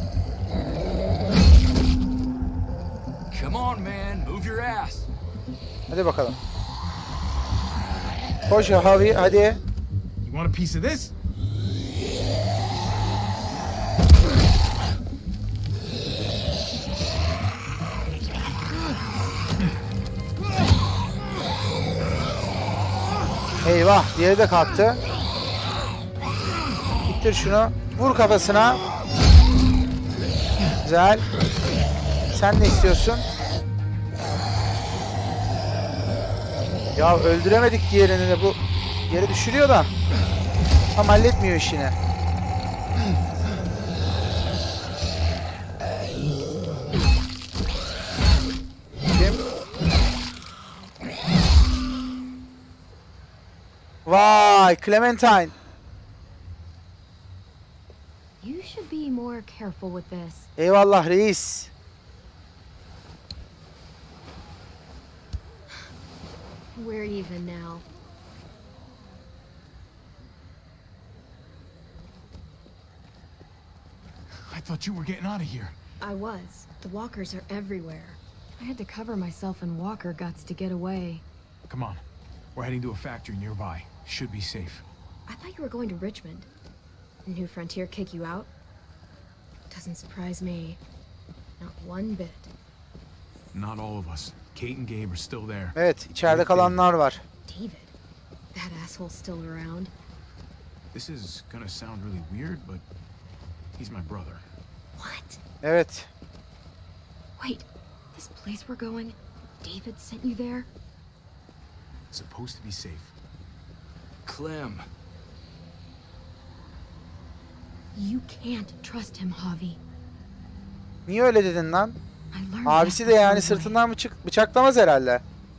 Come on, man. Move your ass.
Hadi bakalım. Koş Javi hadi.
You want a piece of this?
Eyvah, diğeri de kalktı. İttir şunu. Vur kafasına. Güzel. Sen ne istiyorsun? Ya öldüremedik diğerini de, bu yere düşürüyor da tam halletmiyor işini. Kim? Vay, Clementine.
You should be more careful with this.
Eyvallah reis.
We're even now.
I thought you were getting out of here.
I was. The walkers are everywhere. I had to cover myself in walker guts to get away.
Come on. We're heading to a factory nearby. Should be safe.
I thought you were going to Richmond. New Frontier kick you out? Doesn't surprise me. Not one bit.
Not all of us. Kate and Gabe are still there.
Evet, içeride kalanlar var.
David, that asshole still around?
This is gonna sound really weird, but he's my brother.
What?
Evet.
Wait, this place we're going, David sent you there?
It's supposed to be safe.
Clem.
You can't trust him, Javi.
Niye öyle dedin lan?
I learned
Abisi
that
de
the
yani
hard way.
sırtından bıçaklamaz herhalde.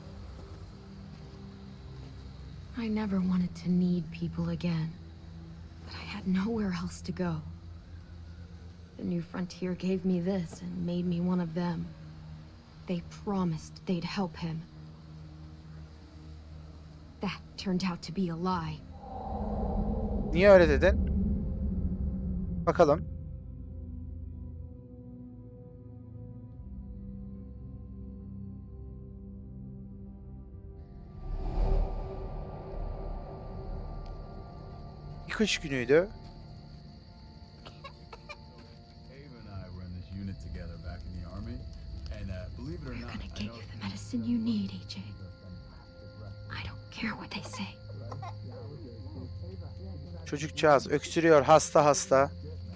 I never wanted to need people again, but I had nowhere else to go. The New Frontier gave me this and made me one of them. They promised they'd help him. That turned out to be a lie.
Niye öyle dedin? Bakalım. Bir kış günüydü.
Get you the medicine you need, AJ. I don't care what they say.
Çocukcağız öksürüyor, hasta hasta.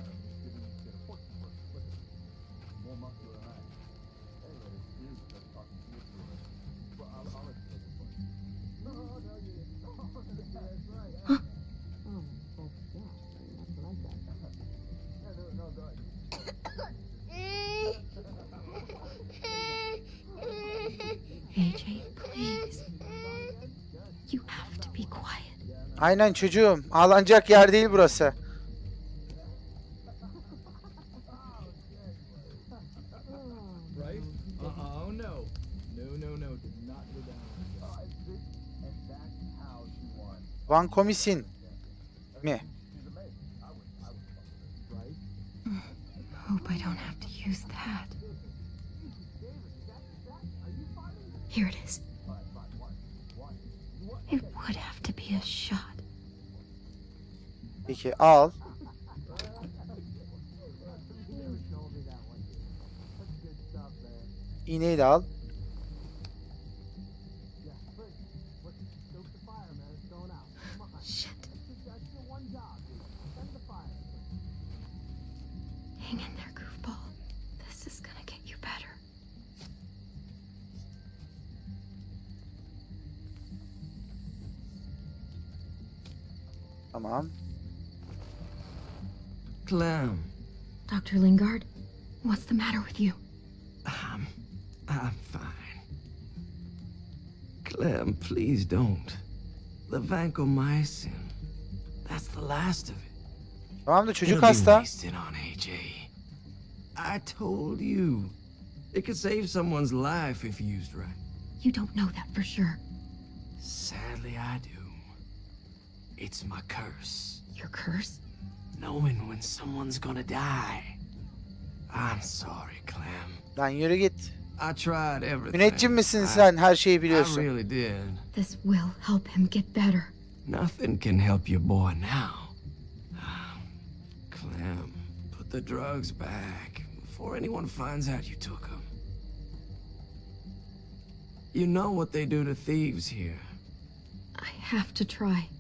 AJ, please. You have to be quiet.
Aynen çocuğum. Ağlanacak yer değil burası. Vankomisin mi?
Hope I don't have to use that. Here it is. It would have to be a shot.
Peki al. İğneyi de al.
Shit. Hang in there, goofball. This is gonna get you better.
Tamam.
Clem.
Dr. Lingard, what's the matter with you?
I'm fine. Clem, please don't. The vancomycin. That's the last of it.
Tamam da çocuk
It'll be
hasta.
wasted on AJ. I told you. It could save someone's life if used right.
You don't know that for sure.
Sadly, I do. It's my curse.
Your curse?
Knowing when someone's gonna die. I'm sorry, Clem.
Lan yürü git.
I tried everything.
Müneccim misin sen? Her şeyi
I
biliyorsun.
really did.
This will help him get better.
Nothing can help your boy now. Clem, put the drugs back before anyone finds out you took them. You know what they do to thieves here.
I have to try.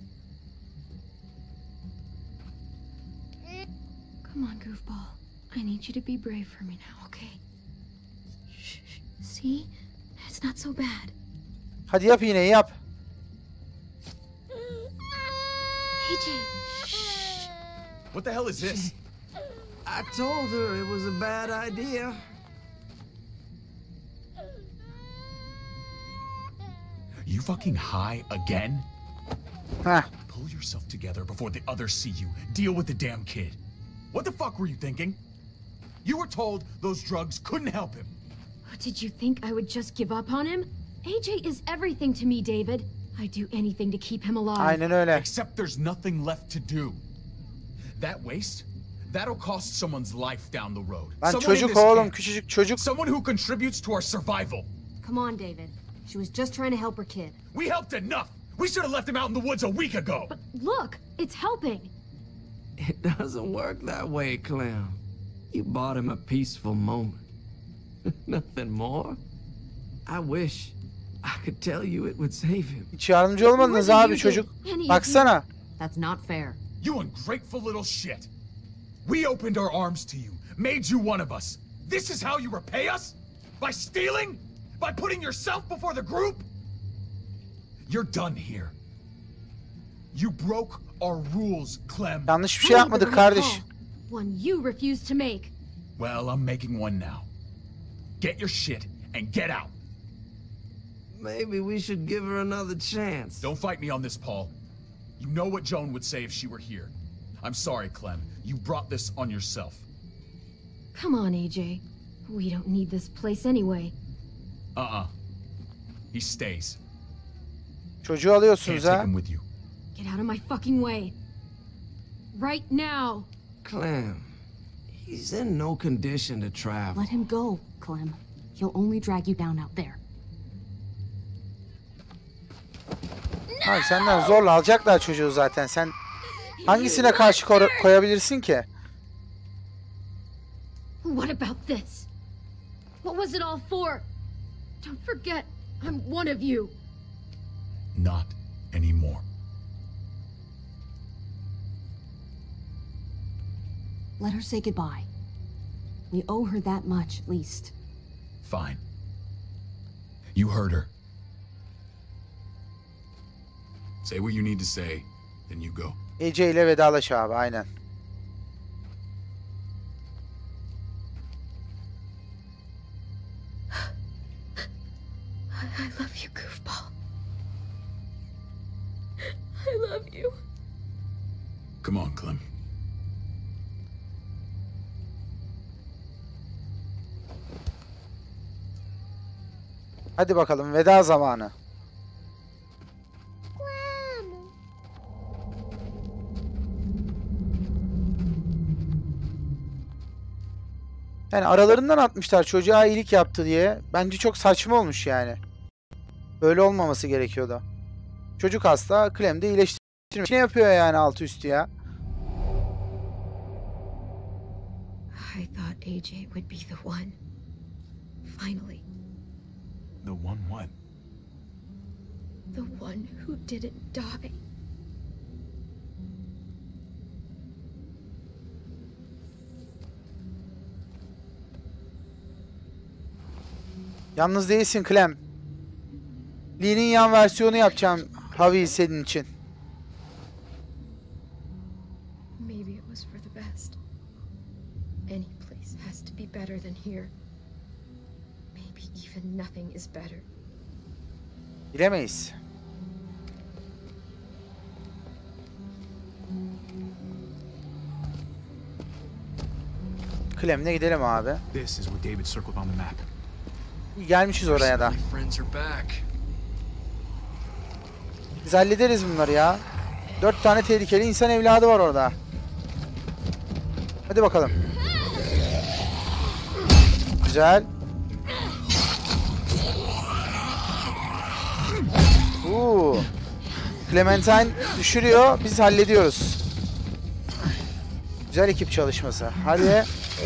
Come on, goofball. I need you to be brave for me now, okay? Shh. See? It's not so bad.
Hadi yap iğneyi yap.
AJ,
What the hell is this?
I told her it was a bad idea.
You fucking high again?
Heh.
Pull yourself together before the others see you. Deal with the damn kid. What the fuck were you thinking? You were told those drugs couldn't help him.
Did you think I would just give up on him? AJ is everything to me, David. I'd do anything to keep him alive.
Aynen öyle.
Except there's nothing left to do. That waste, that'll cost someone's life down the road.
Lan
Someone in
çocuk
this
oğlum,
camp.
küçücük çocuk.
Someone who contributes to our survival.
Come on, David. She was just trying to help her kid.
We helped enough. We should have left him out in the woods a week ago.
But look, it's helping.
It doesn't work that way, Clem. You bought him a peaceful moment. Nothing more. I wish I could tell you it would save him.
Hiç yardımcı olmadınız abi çocuk. Baksana.
That's not fair.
You ungrateful little shit. We opened our arms to you, made you one of us. This is how you repay us? By stealing? By putting yourself before the group? You're done here. You broke our rules, Clem.
Yanlış bir şey yapmadık kardeş.
One you refused to make.
Well, I'm making one now. Get your shit and get out.
Maybe we should give her another chance.
Don't fight me on this, Paul. You know what Joan would say if she were here. I'm sorry, Clem. You brought this on yourself.
Come on, AJ. We don't need this place anyway.
He stays.
Çocuğu alıyorsunuz
Can't
ha.
take him with you.
Get out of my fucking way. Right now.
Clem, he's in no condition to travel.
Let him go, Clem. He'll only drag you down out there.
Abi senden zorla alacaklar çocuğu zaten. Sen hangisine karşı koyabilirsin ki?
What about this? What was it all for? Don't forget, I'm one of you.
Not anymore.
Let her say goodbye. We owe her that much, at least.
Fine. You heard her.
Say what you need to say, then you go.
AJ ile vedalaş abi, aynen.
I love you, goofball. I love you.
Come on, Clem.
Hadi bakalım, veda zamanı. Yani aralarından atmışlar çocuğa iyilik yaptı diye. Bence çok saçma olmuş yani. Böyle olmaması gerekiyordu. Çocuk hasta, Clem de iyileştirmiş. Ne yapıyor yani altı üstü ya?
I thought AJ would be the one. Finally.
The one what?
The one who didn't die.
Yalnız değilsin Clem. Lee'nin yan versiyonu yapacağım Javi senin için.
Maybe it was for the best. Any place has to be better than here. Maybe even nothing is better.
Bilemeyiz. Clem'le gidelim abi.
This is what David circled on the map.
Gelmişiz oraya da. Biz hallederiz bunları ya. 4 tane tehlikeli insan evladı var orada. Hadi bakalım. Güzel. Clementine düşürüyor. Biz hallediyoruz. Güzel ekip çalışması. Hadi.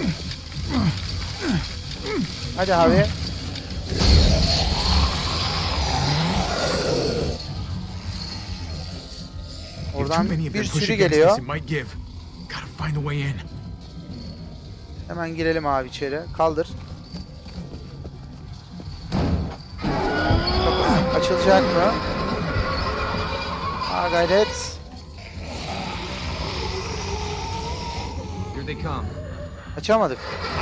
Hadi abi. Oradan bir sürü geliyor. Hemen girelim abi içeri. Kaldır. Kapı açılacak mı? Ha gayret. Açamadık.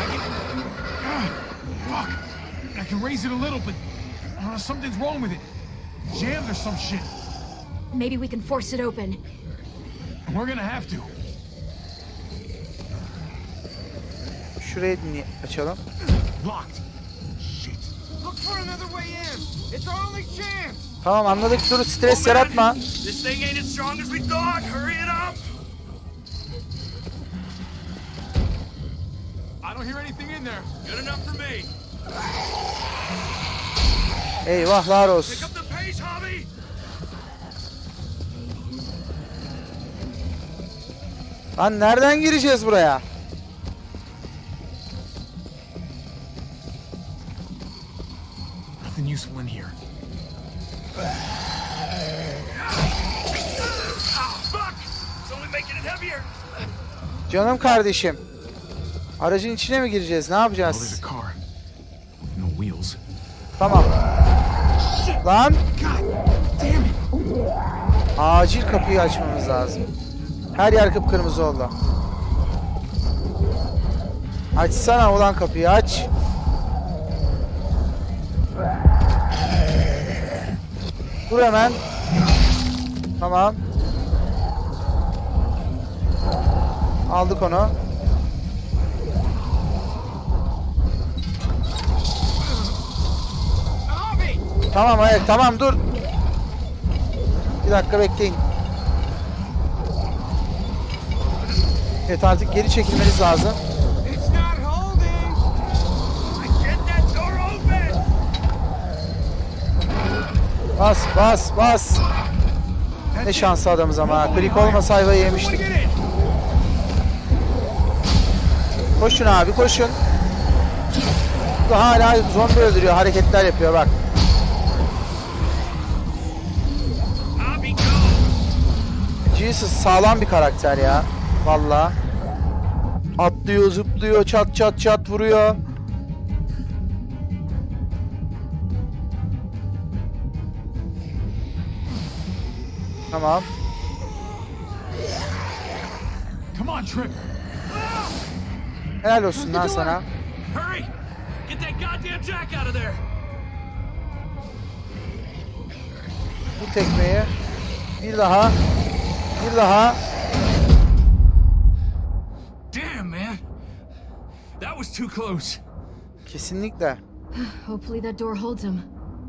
I can raise it a little, but something's wrong with it. Jammed or some shit.
Maybe we can force it open.
We're gonna have to.
Şurayı açalım.
Locked. Shit.
Look for another way in. It's our only chance.
Tamam anladık. Dur stres yaratma.
This thing ain't as strong as we thought. Hurry it up.
I don't hear anything in there.
Good enough for me.
Eyvahlar olsun.
Pick up the pace, Javi.
Lan nereden gireceğiz buraya?
Nothing useful in here.
Canım kardeşim. Aracın içine mi gireceğiz? Ne yapacağız? Tamam. Lan. Acil kapıyı açmamız lazım. Her yer kıpkırmızı oldu. Açsana ulan kapıyı, aç. Dur hemen. Tamam. Aldık onu. Tamam, evet, tamam, dur. Bir dakika bekleyin. Evet, artık geri çekilmeniz lazım. Bas, bas, bas. Ne şanslı adamız ama. Klik olmasa ayvayı yemiştik. Koşun abi, koşun. Bu hala zombi öldürüyor, hareketler yapıyor bak. Jesus sağlam bir karakter ya. Vallahi. Atlıyor, zıplıyor, çat çat çat vuruyor. Tamam.
Come on, Trip.
Helal olsun lan sana.
Hurry! Get that goddamn Jack out of there.
Bu tekmeyi. Bir daha. Bir daha.
Damn, man. That was too close.
Kesinlikle.
Hopefully that door holds him.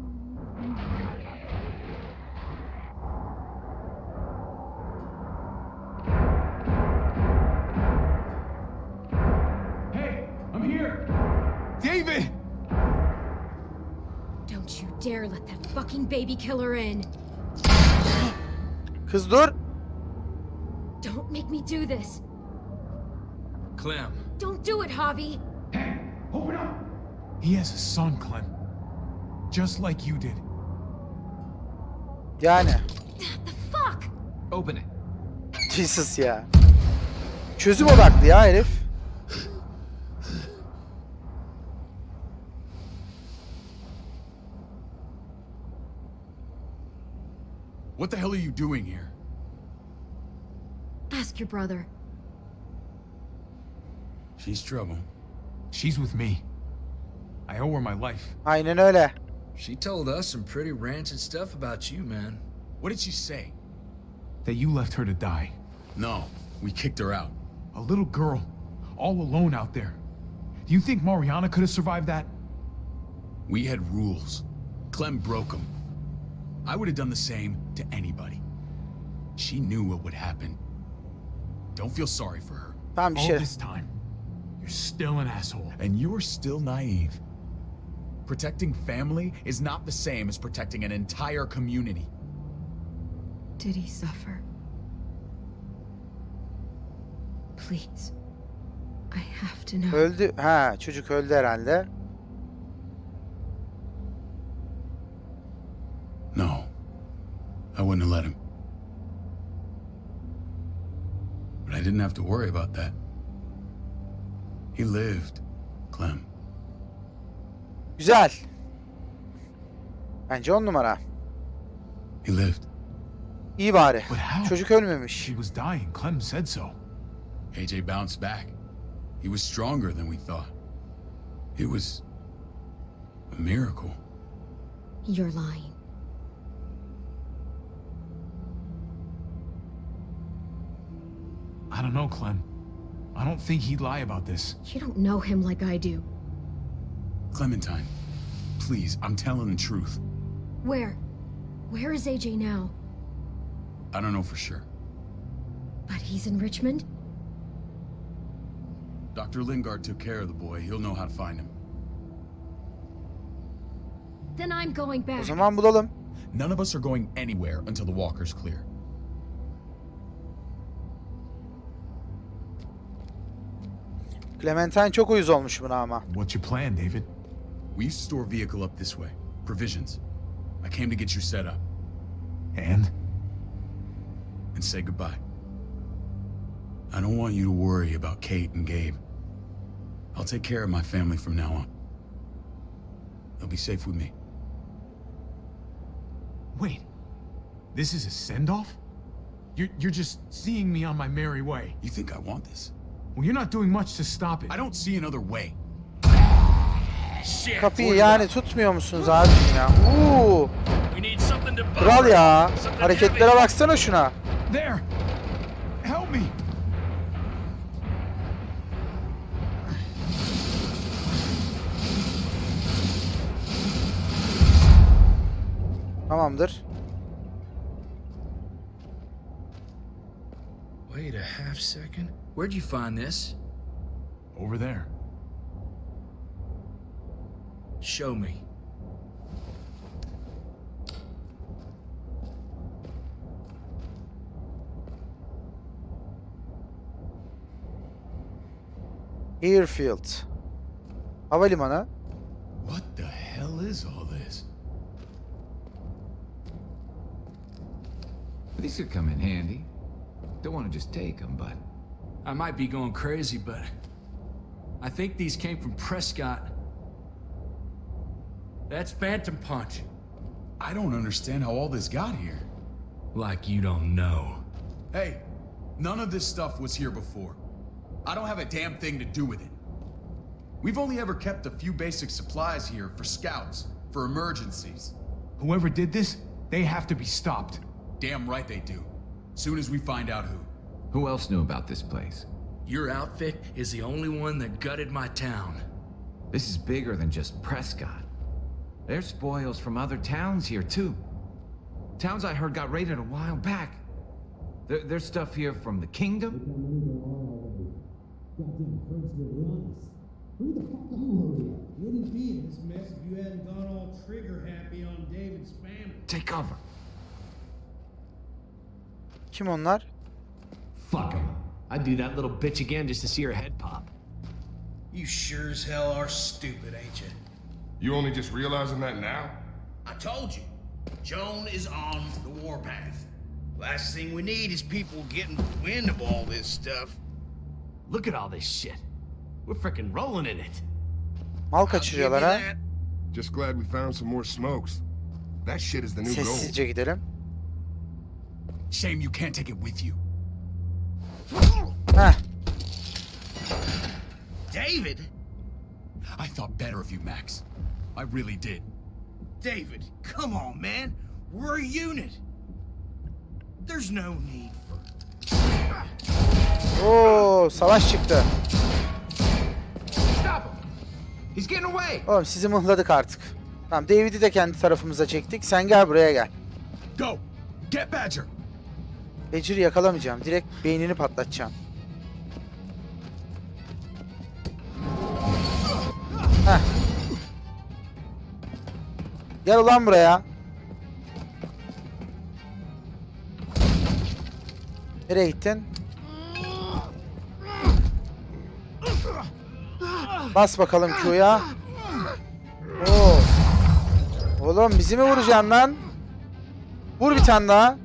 David!
Don't you dare let that fucking baby killer in.
Kız dur.
Don't make me do this.
Clem.
Don't do it, Javi.
Open up! He has a son, Clem. Just like you did.
Yani.
The fuck?
Open it.
Jesus ya. Çözüm odaklı ya herif.
What the hell are you doing here?
Ask your brother.
She's trouble.
She's with me. I owe her my life.
Aynen öyle.
She told us some pretty rancid stuff about you, man.
What did she say?
That you left her to die.
No, we kicked her out.
A little girl, all alone out there. Do you think Mariana could have survived that?
We had rules. Clem broke them. I would have done the same to anybody. She knew what would happen. Don't feel sorry for her.
Tamam,
all this time, you're still an asshole.
And you're still naive. Protecting family is not the same as protecting an entire community.
Did he suffer? Please. I have to know.
Öldü. Ha, çocuk öldü herhalde.
No. I wouldn't have let him. But I didn't have to worry about that. He lived, Clem.
Güzel. Bence 10 numara.
He lived.
İyi bari.
But how?
Çocuk ölmemiş.
She was dying. Clem said so.
AJ bounced back. He was stronger than we thought. It was a miracle.
You're lying.
I don't know, Clem. I don't think he'd lie about this.
You don't know him like I do.
Clementine, please, I'm telling the truth.
Where? Where is AJ now?
I don't know for sure.
But he's in Richmond?
Dr. Lingard took care of the boy. He'll know how to find him.
Then I'm going back.
O zaman bulalım.
None of us are going anywhere until the walker's clear.
Clementine çok uyuz olmuş buna ama.
What's your plan, David?
We used to store a vehicle up this way. Provisions. I came to get you set up.
And
say goodbye. I don't want you to worry about Kate and Gabe. I'll take care of my family from now on. They'll be safe with me.
Wait, this is a send-off? You're just seeing me on my merry way.
You think I want this?
Well, you're not doing much to stop it.
I don't see another way.
Kapıyı yani tutmuyor musunuz abicim ya? Kral ya. Hareketlere baksana şuna.
There. Help me.
Tamamdır.
Wait a half second. Where'd you find this?
Over there.
Show me.
Airfield. Havalimanı.
What the hell is all this?
These could come in handy. Don't want to just take them, but...
I might be going crazy, but... I think these came from Prescott. That's Phantom Punch.
I don't understand how all this got here.
Like you don't know.
Hey, none of this stuff was here before. I don't have a damn thing to do with it. We've only ever kept a few basic supplies here for scouts, for emergencies.
Whoever did this, they have to be stopped.
Damn right they do. Soon as we find out who.
Who else knew about this place?
Your outfit is the only one that gutted my town.
This is bigger than just Prescott. There's spoils from other towns here, too. Towns I heard got raided a while back. There's stuff here from the Kingdom.
Who the fuck are you? Wouldn't be in this mess if you hadn't gone all trigger happy on David's family.
Take cover.
Kim onlar?
Fuck him. I'd do that little bitch again just to see her head pop.
You sure as hell are stupid, ain't you?
You only just realizing that now?
I told you. Joan is on the warpath. Last thing we need is people getting wind of all this stuff.
Look at all this shit. We're frickin' rolling in it.
Mal kaçırıyorlar ha.
Just glad we found some more smokes. That shit is the new gold.
Sessizce gidelim.
Shame you can't take it with you.
Heh.
David?
I thought better of you, Max. I really did.
David, come on, man. We're a unit. There's no need for...
Oo, savaş çıktı.
Stop him. He's getting away.
Oğlum sizi mıhladık artık. Tamam, David'i de kendi tarafımıza çektik. Sen gel buraya gel.
Go. Get Badger.
Badger'ı yakalamayacağım. Direkt beynini patlatacağım. Heh. Gel ulan buraya. Nereye gittin? Bas bakalım Q'ya. Oo. Oğlum bizi mi vuracaksın lan? Vur bir tane daha.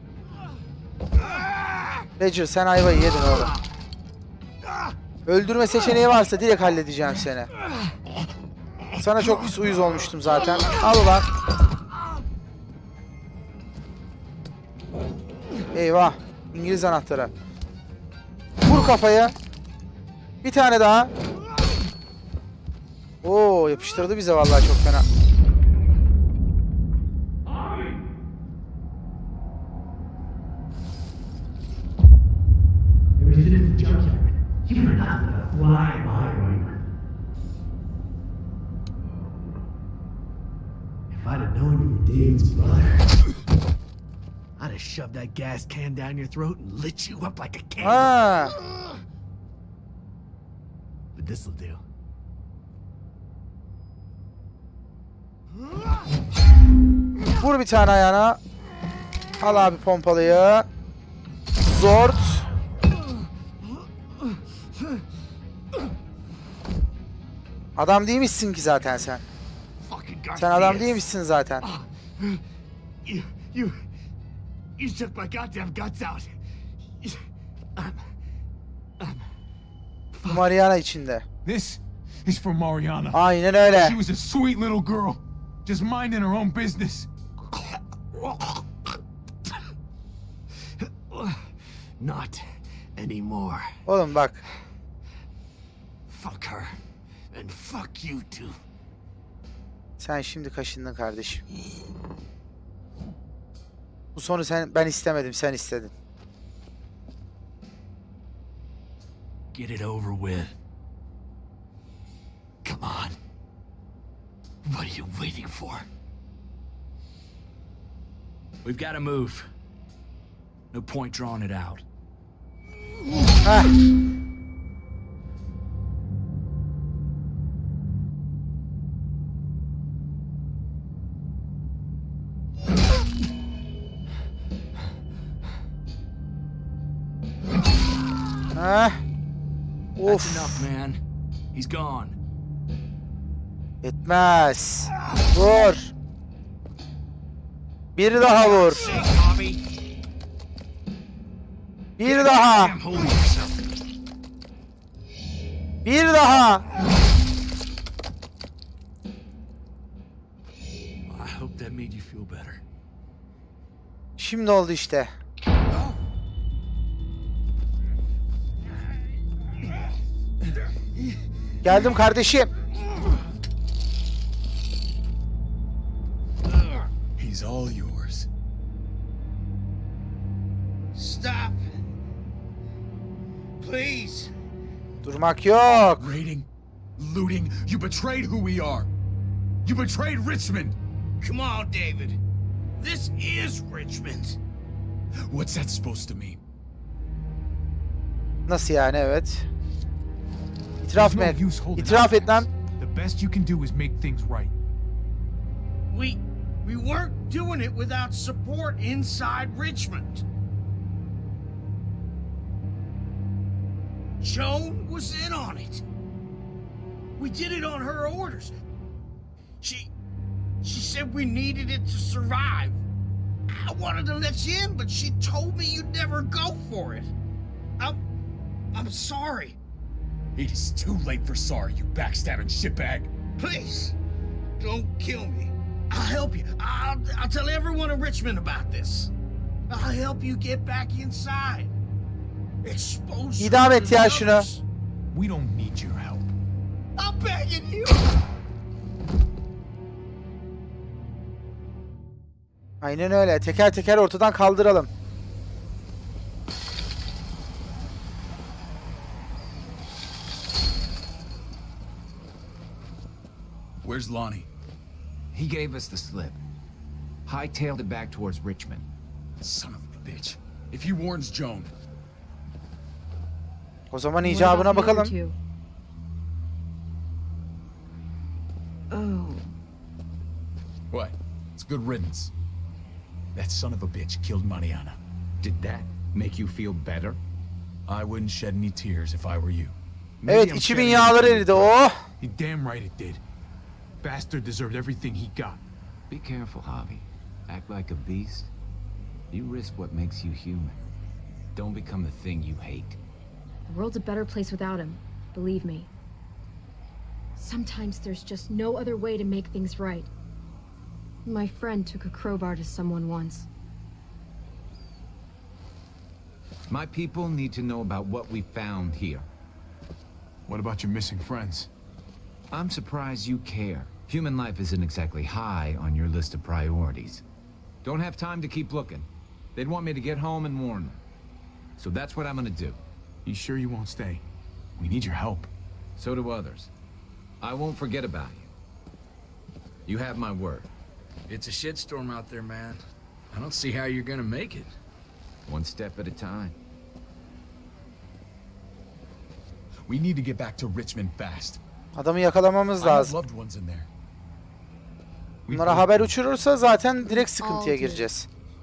Badger sen ayvayı yedin oğlum. Öldürme seçeneği varsa direkt halledeceğim seni. Sana çok pis uyuz olmuştum zaten. Al ulan. Eyvah. İngiliz anahtarı. Vur kafayı. Bir tane daha. Oo, yapıştırdı bize vallahi çok fena.
If I'd have known you were David's brother, I'd have shoved that gas can down your throat and lit you up like a candle. But this'll do.
Vur bir tane ayağına. Al abi pompalıyı. Zort. Adam değilmişsin ki zaten sen.
Fucking
Sen adam değil misin zaten?
You took my goddamn guts out.
Mariana içinde.
This is for Mariana.
Aynen öyle.
She was a sweet little girl, just minding her own business.
Not anymore.
Oğlum bak.
Fuck her and fuck you too.
Sen şimdi kaşındın kardeşim. Bu sonu ben istemedim, sen istedin.
Get it over with. Come on. What are you waiting for? We've got to move. No point drawing it out.
Ah.
That's enough, man. He's gone.
Etmez. Vur. Bir daha vur. Bir daha. Bir daha.
I hope that made you feel better.
Şimdi oldu işte. Geldim kardeşim.
He's all yours.
Stop. Please.
Durmak yok.
Raiding, looting. You betrayed who we are. You betrayed Richmond.
Come on, David. This is Richmond.
What's that supposed to mean?
Nasıl yani, evet. İtiraf mı et? İtiraf et lan.
The best you can do is make things right.
We weren't doing it without support inside Richmond. Joan was in on it. We did it on her orders. She said we needed it to survive. I wanted to let you in, but she told me you'd never go for it. I'm sorry.
It is too late for sorry, you backstabbing shitbag.
Please, don't kill me. I'll help you. I'll tell everyone in Richmond about this. I'll help you get back inside. Expose
İdam et ya şunu.
We don't need your help.
I'm begging you.
Aynen öyle. Teker teker ortadan kaldıralım.
Where's Lonnie?
He gave us the slip. Hightailed it back towards Richmond.
Son of a bitch. If he warns Joan.
O zaman icabına bakalım.
Oh.
What? It's good riddance. That son of a bitch killed Mariana.
Did that make you feel better?
I wouldn't shed any tears if I were you.
Evet, içimin yağları eridi. Oh!
You're damn right it did. Bastard deserved everything he got.
Be careful, Javi. Act like a beast. You risk what makes you human. Don't become the thing you hate.
The world's a better place without him, believe me. Sometimes there's just no other way to make things right. My friend took a crowbar to someone once.
My people need to know about what we found here.
What about your missing friends?
I'm surprised you care. Human life isn't exactly high on your list of priorities. Don't have time to keep looking. They'd want me to get home and warn them. So that's what I'm gonna do.
You sure you won't stay? We need your help.
So do others. I won't forget about you. You have my word.
It's a shitstorm out there, man. I don't see how you're gonna make it.
One step at a time.
We need to get back to Richmond fast.
Adamı yakalamamız lazım.
Loved ones in there.
Bunlara haber uçurursa zaten direkt sıkıntıya gireceğiz.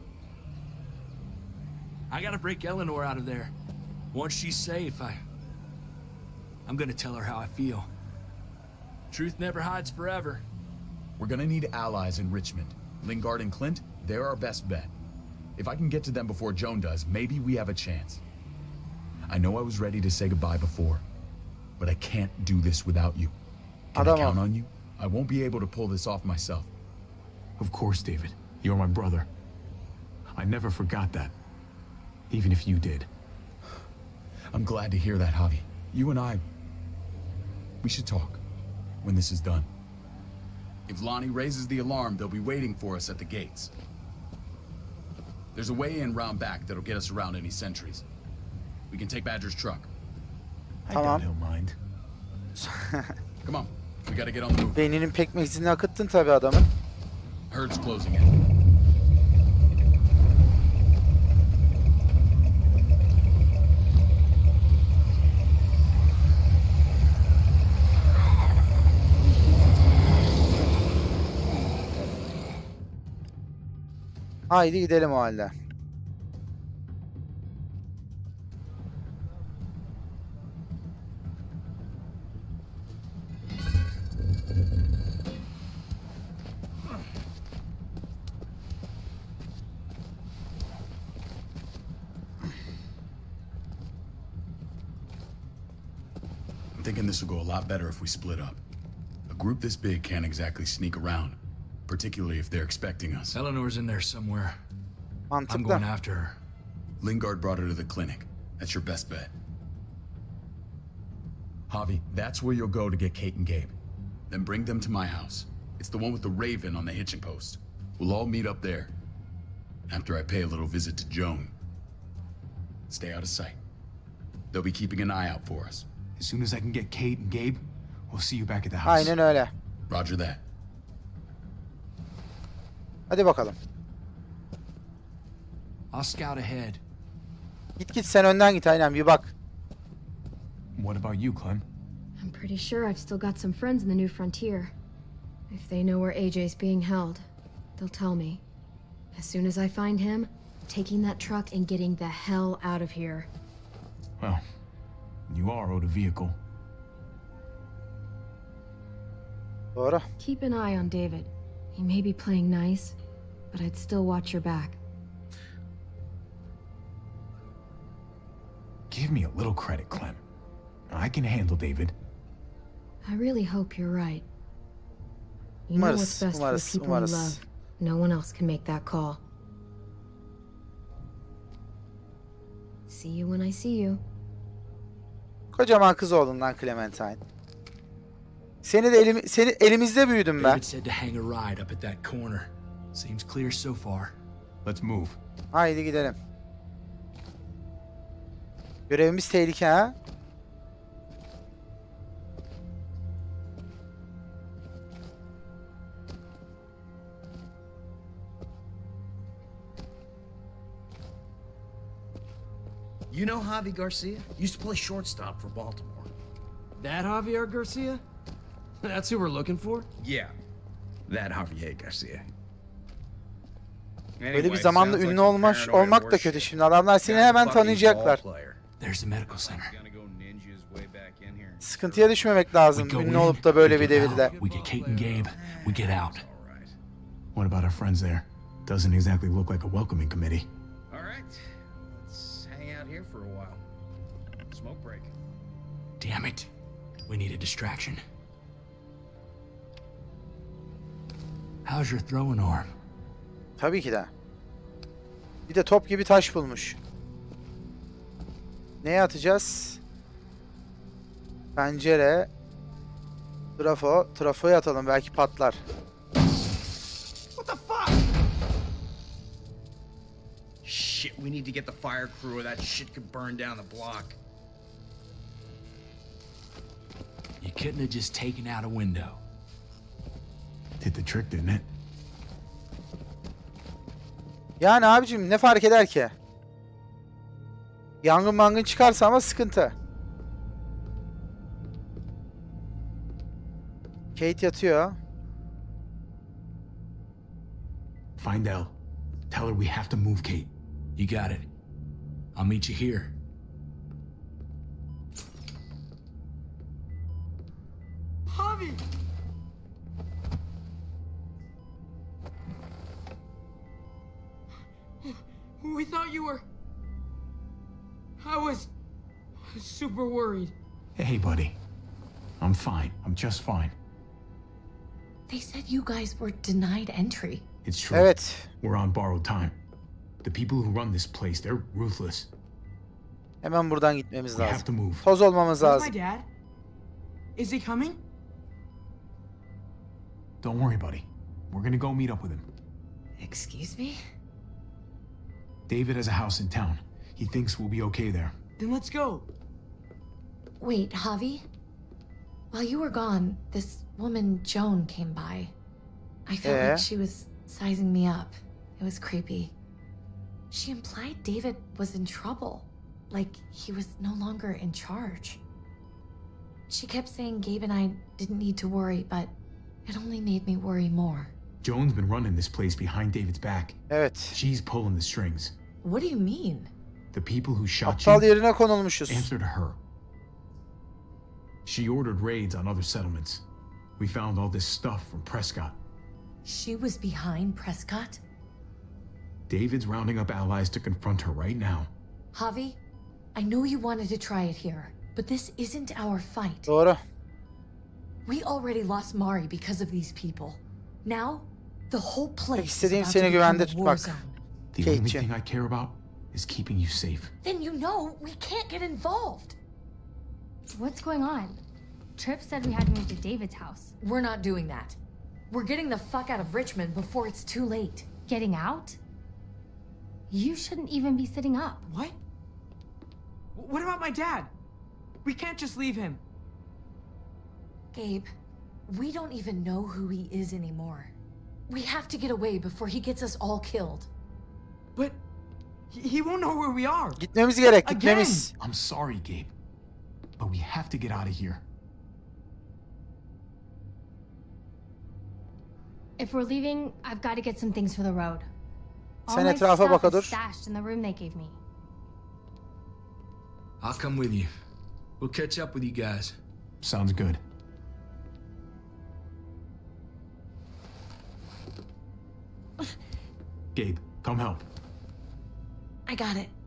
I gotta break Eleanor out of there. Once she's safe, I'm gonna tell her how I feel. Truth never hides forever.
We're gonna need allies in Richmond. Lingard and Clint, they're our best bet. If I can get to them before Joan does, maybe we have a chance. I know I was ready to say goodbye before, but I can't do this without you. Can I count on you? I won't be able to pull this off myself.
Of course, David. You're my brother. I never forgot that. Even if you did.
I'm glad to hear that, Javi. You and I... we should talk. When this is done. If Lonnie raises the alarm, they'll be waiting for us at the gates. There's a way in round back that'll get us around any sentries. We can take Badger's truck.
I doubt he'll mind.
Come on. We gotta get on the move.
Beyninin pekmezini akıttın tabii adamın.
Herd's closing in.
Haydi gidelim o halde.
I'm thinking this will go a lot better if we split up. A group this big can't exactly sneak around. Particularly if they're expecting us.
Eleanor's in there somewhere. I'm going after her.
Lingard brought her to the clinic. That's your best bet. Javi, that's where you'll go to get Kate and Gabe. Then bring them to my house. It's the one with the Raven on the hitching post. We'll all meet up there. After I pay a little visit to Joan. Stay out of sight. They'll be keeping an eye out for us.
As soon as I can get Kate and Gabe, we'll see you back at the house.
Aynen öyle.
Roger that.
Hadi bakalım.
I'll scout ahead.
Git sen önden git aynen bir bak.
What about you, Clem?
I'm pretty sure I've still got some friends in the New Frontier. If they know where AJ's being held, they'll tell me. As soon as I find him, I'm taking that truck and getting the hell out of here.
Well, you are owed a vehicle.
Doğru.
Keep an eye on David. He may be playing nice, but I'd still watch your back.
Give me a little credit, Clem. I can handle David.
I really hope you're right. You know what's best for the people you love. No one else can make that call. See you when I see you.
Kocaman kız oldun lan Clementine. Seni elimizde büyüdüm ben.
David said to hang a ride up at that corner. Seems clear so far.
Let's move.
Haydi gidelim. Görevimiz tehlike ha?
You know Javi Garcia? Used to play shortstop for Baltimore.
That Javier Garcia? That's who we're looking for?
Yeah, that Javier Garcia.
Böyle bir zamanda ünlü olmak da kötü şimdi. Adamlar seni hemen tanıyacaklar.
There's the medical center.
Sıkıntıya düşmemek lazım ünlü olup da böyle bir devirde.
We get Kate and Gabe, we get out.
What about our friends there? Doesn't exactly look like a welcoming committee.
All right, let's hang out here for a while. Smoke break.
Damn it. We need a distraction. How's your throwing arm?
Tabii ki de. Bir de top gibi taş bulmuş. Neye atacağız? Pencere. Trafo. Trafoya atalım belki patlar.
What the fuck? Shit, we need to get the fire crew or that shit could burn down the block.
You couldn't have just taken out a window.
Did the trick, didn't it?
Yani abicim ne fark eder ki? Yangın çıkarsa ama sıkıntı. Kate yatıyor.
Find Elle. Tell her we have to move Kate.
You got it. I'll meet you here.
Javi! We thought you were... I was super worried.
Hey, buddy. I'm fine. I'm just fine.
They said you guys were denied entry.
It's true.
Evet.
We're on borrowed time. The people who run this place, they're ruthless.
Hemen buradan gitmemiz
We have
lazım.
to move.
Toz olmamız
Where's my
lazım.
dad? Is he coming?
Don't worry, buddy. We're gonna go meet up with him.
Excuse me?
David has a house in town. He thinks we'll be okay there.
Then let's go.
Wait, Javi? While you were gone, this woman, Joan, came by. I felt
Yeah?
like she was sizing me up. It was creepy. She implied David was in trouble. Like he was no longer in charge. She kept saying Gabe and I didn't need to worry, but it only made me worry more.
Joan's been running this place behind David's back.
Evet.
She's pulling the strings.
What do you mean?
The people who shot
Aptal
you
yerine konulmuşuz.
answered to her. She ordered raids on other settlements. We found all this stuff from Prescott.
She was behind Prescott?
David's rounding up allies to confront her right now.
Javi, I know you wanted to try it here, but this isn't our fight.
Doğru.
We already lost Mari because of these people. Now, the whole place is
İstediğim
about to
seni
become
güvende
a war
tutmak.
zone.
The only
Kate'ciğim.
thing I care about is keeping you safe.
Then you know we can't get involved.
What's going on? Tripp said we had to move to David's house.
We're not doing that. We're getting the fuck out of Richmond before it's too late.
Getting out? You shouldn't even be sitting up.
What? What about my dad? We can't just leave him.
Gabe, we don't even know who he is anymore. We have to get away before he gets us all killed.
But he won't know where we are.
Gitmemiz gerek,
Again.
gitmemiz.
I'm sorry, Gabe. But we have to get out of here.
If we're leaving, I've got to get some things for the road. All
Sen
my
etrafa
stuff
baka
is
dur.
stashed in the room they gave me.
I'll come with you. We'll catch up with you guys.
Sounds good. Gabe, come help.
I got it.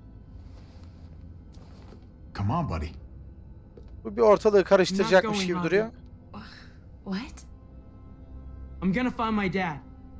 Come on, buddy.
Bu bir ortalığı karıştıracakmış
Not
gibi
going,
duruyor.
What?
I'm gonna find my dad.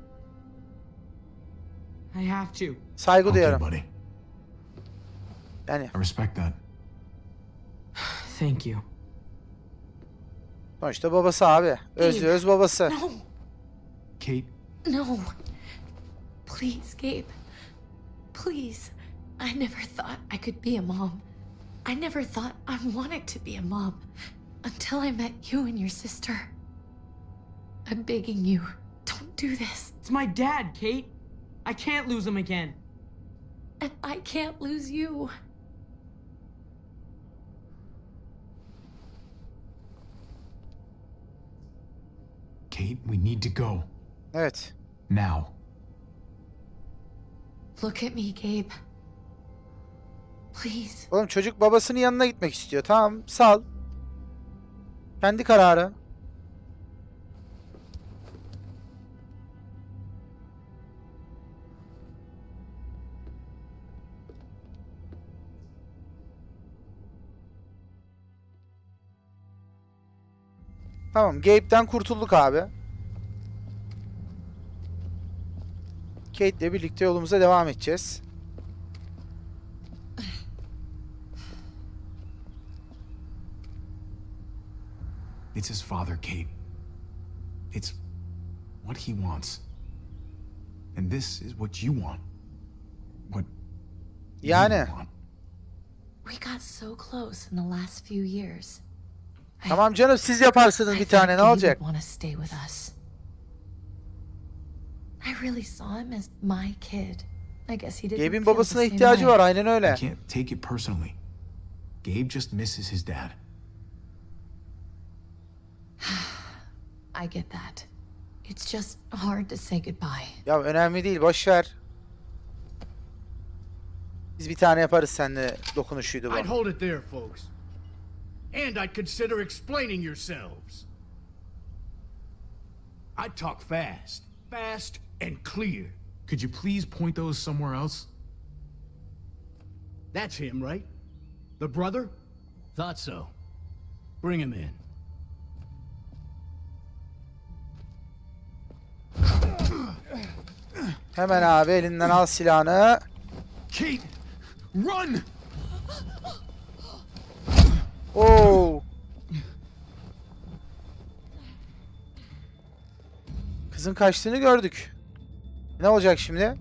I have to.
Saygı
Okay,
duyarım.
buddy.
Yani
I respect that.
Thank you.
sonuçta babası abi. Öz babası.
No,
Kate,
no. Please, Gabe. Please. I never thought I could be a mom. I never thought I wanted to be a mom until I met you and your sister. I'm begging you, don't do this.
It's my dad, Kate. I can't lose him again.
And I can't lose you.
Kate, we need to go.
Evet.
Now.
Look at me, Gabe. Please.
Oğlum çocuk babasının yanına gitmek istiyor. Tamam, sal. Kendi kararı. Tamam, Gabe'den kurtulduk abi. Kate'le birlikte yolumuza devam edeceğiz.
It's his father, Kate. It's what he wants. And this is what you want. What
Yani.
you want.
We got so close in the last few years.
Tamam canım, siz yaparsınız bir tane, ne olacak?
Want to stay with us. I really saw him as my kid. I guess he didn't
Gabe'in
feel the
babasına
same
ihtiyacı
way.
var, aynen öyle.
I can't take it personally. Gabe just misses his dad.
I get that. It's just hard to say goodbye.
Ya önemli değil, boş ver. Biz bir tane yaparız seninle, dokunuşuydu
I'd
bu.
hold it there, folks. And I'd consider explaining yourselves. I'd talk fast. Fast and clear.
Could you please point those somewhere else?
That's him, right? The brother? Thought so. Bring him in.
Hemen abi elinden al silahını.
Kate, run!
Oo. Kızın kaçtığını gördük. Ne olacak şimdi?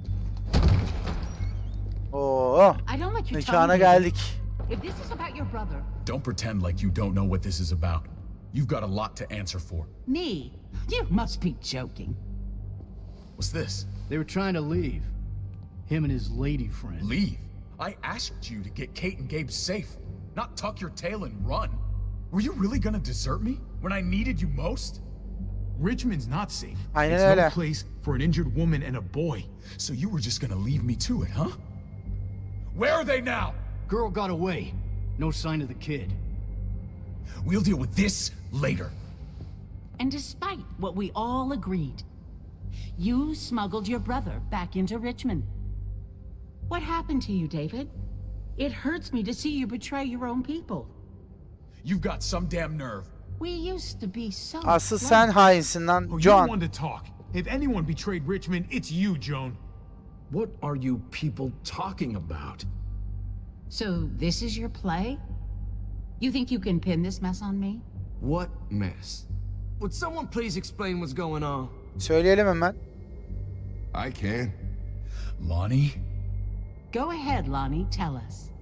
Oo. Mekana geldik.
If this is about your brother,
Don't pretend like you don't know what this is about. You've got a lot to answer for.
me, you must be joking.
What's this?
They were trying to leave. Him and his lady friend.
Leave? I asked you to get Kate and Gabe safe, not tuck your tail and run. Were you really gonna desert me when I needed you most?
Richmond's not safe.
Aynen
It's
öyle.
no place for an injured woman and a boy.
So you were just gonna leave me to it, huh? Where are they now?
Girl got away. No sign of the kid.
We'll deal with this later.
And despite what we all agreed, you smuggled your brother back into Richmond. What happened to you, David? It hurts me to see you betray your own people.
You've got some damn nerve.
We used to be so
Asıl
close.
sen hainsin lan,
Oh, you're
John.
the one to talk. If anyone betrayed Richmond, it's you, Joan.
What are you people talking about?
So this is your play? You think you can pin this mess on me?
What mess? Would someone please explain what's going on?
Söyleyelim hemen.
I can.
Lonnie?
Go ahead, Lonnie, tell us.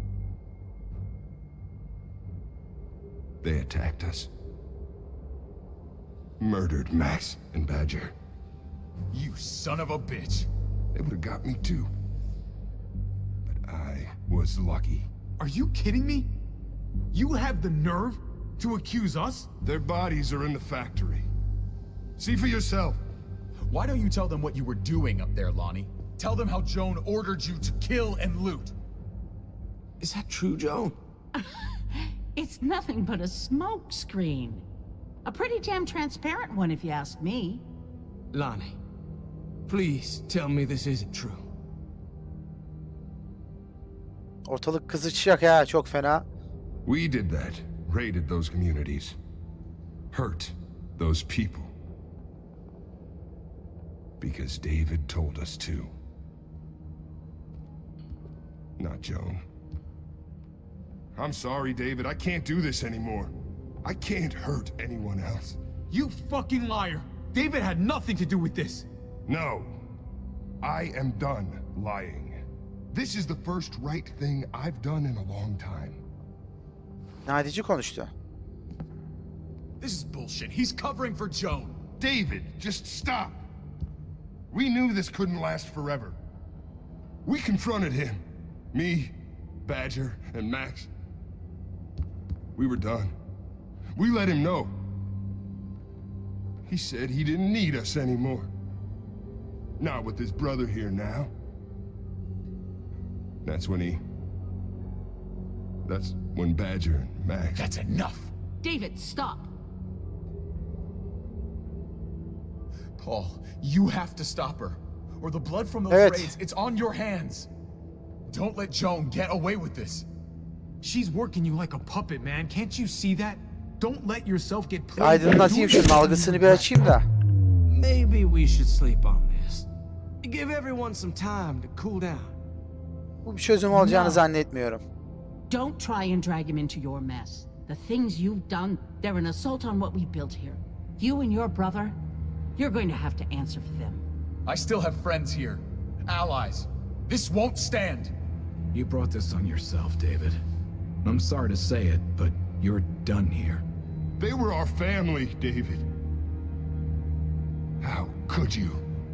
They attacked us. Murdered Max and Badger.
You son of a bitch.
They would have got me too. But I was lucky.
Are you kidding me? You have the nerve to accuse us?
Their bodies are in the factory. See for yourself.
Why don't you tell them what you were doing up there, Lonnie? Tell them how Joan ordered you to kill and loot.
Is that true, Joan?
It's nothing but a smoke screen. A pretty damn transparent one, if you ask me.
Lonnie, please tell me this isn't true.
Ortalık kızışacak ha, çok fena.
We did that. Raided those communities. Hurt those people. Because David told us to. Not Joan. I'm sorry, David. I can't do this anymore. I can't hurt anyone else.
You fucking liar. David had nothing to do with this.
No. I am done lying. This is the first right thing I've done in a long time.
Nadici konuştu.
This is bullshit. He's covering for Joan.
David, just stop. We knew this couldn't last forever. We confronted him. Me, Badger, and Max. We were done. We let him know. He said he didn't need us anymore. Not with his brother here now. That's when Badger and Max...
That's enough!
David, stop!
Paul, you have to stop her. Or the blood from those raids, it's on your hands. Don't let Joan get away with this.
She's working you like a puppet, man. Can't you see that? Don't let yourself get played.
Aydınlatayım şunun algısını bir açayım da.
Maybe we should sleep on this. Give everyone some time to cool down.
Bu bir çözüm olacağını zannetmiyorum.
Don't try and drag him into your mess. The things you've done, they're an assault on what we built here. You and your brother, you're going to have to answer for them.
I still have friends here. Allies. This won't stand.
You brought this on yourself, David. I'm sorry to say it, but you're done here.
They were our family, David. How could you?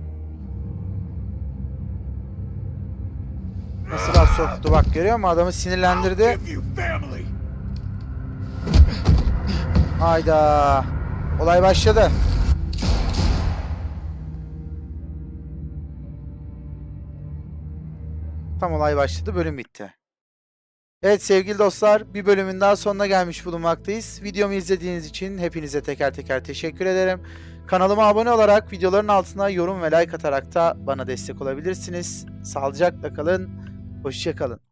Nasıl laf soktu bak, görüyor musun? Adamı sinirlendirdi. Hayda. Olay başladı. Tam olay başladı, bölüm bitti. Evet sevgili dostlar, bir bölümün daha sonuna gelmiş bulunmaktayız. Videomu izlediğiniz için hepinize teker teker teşekkür ederim. Kanalıma abone olarak, videoların altına yorum ve like atarak da bana destek olabilirsiniz. Sağlıcakla kalın, hoşça kalın.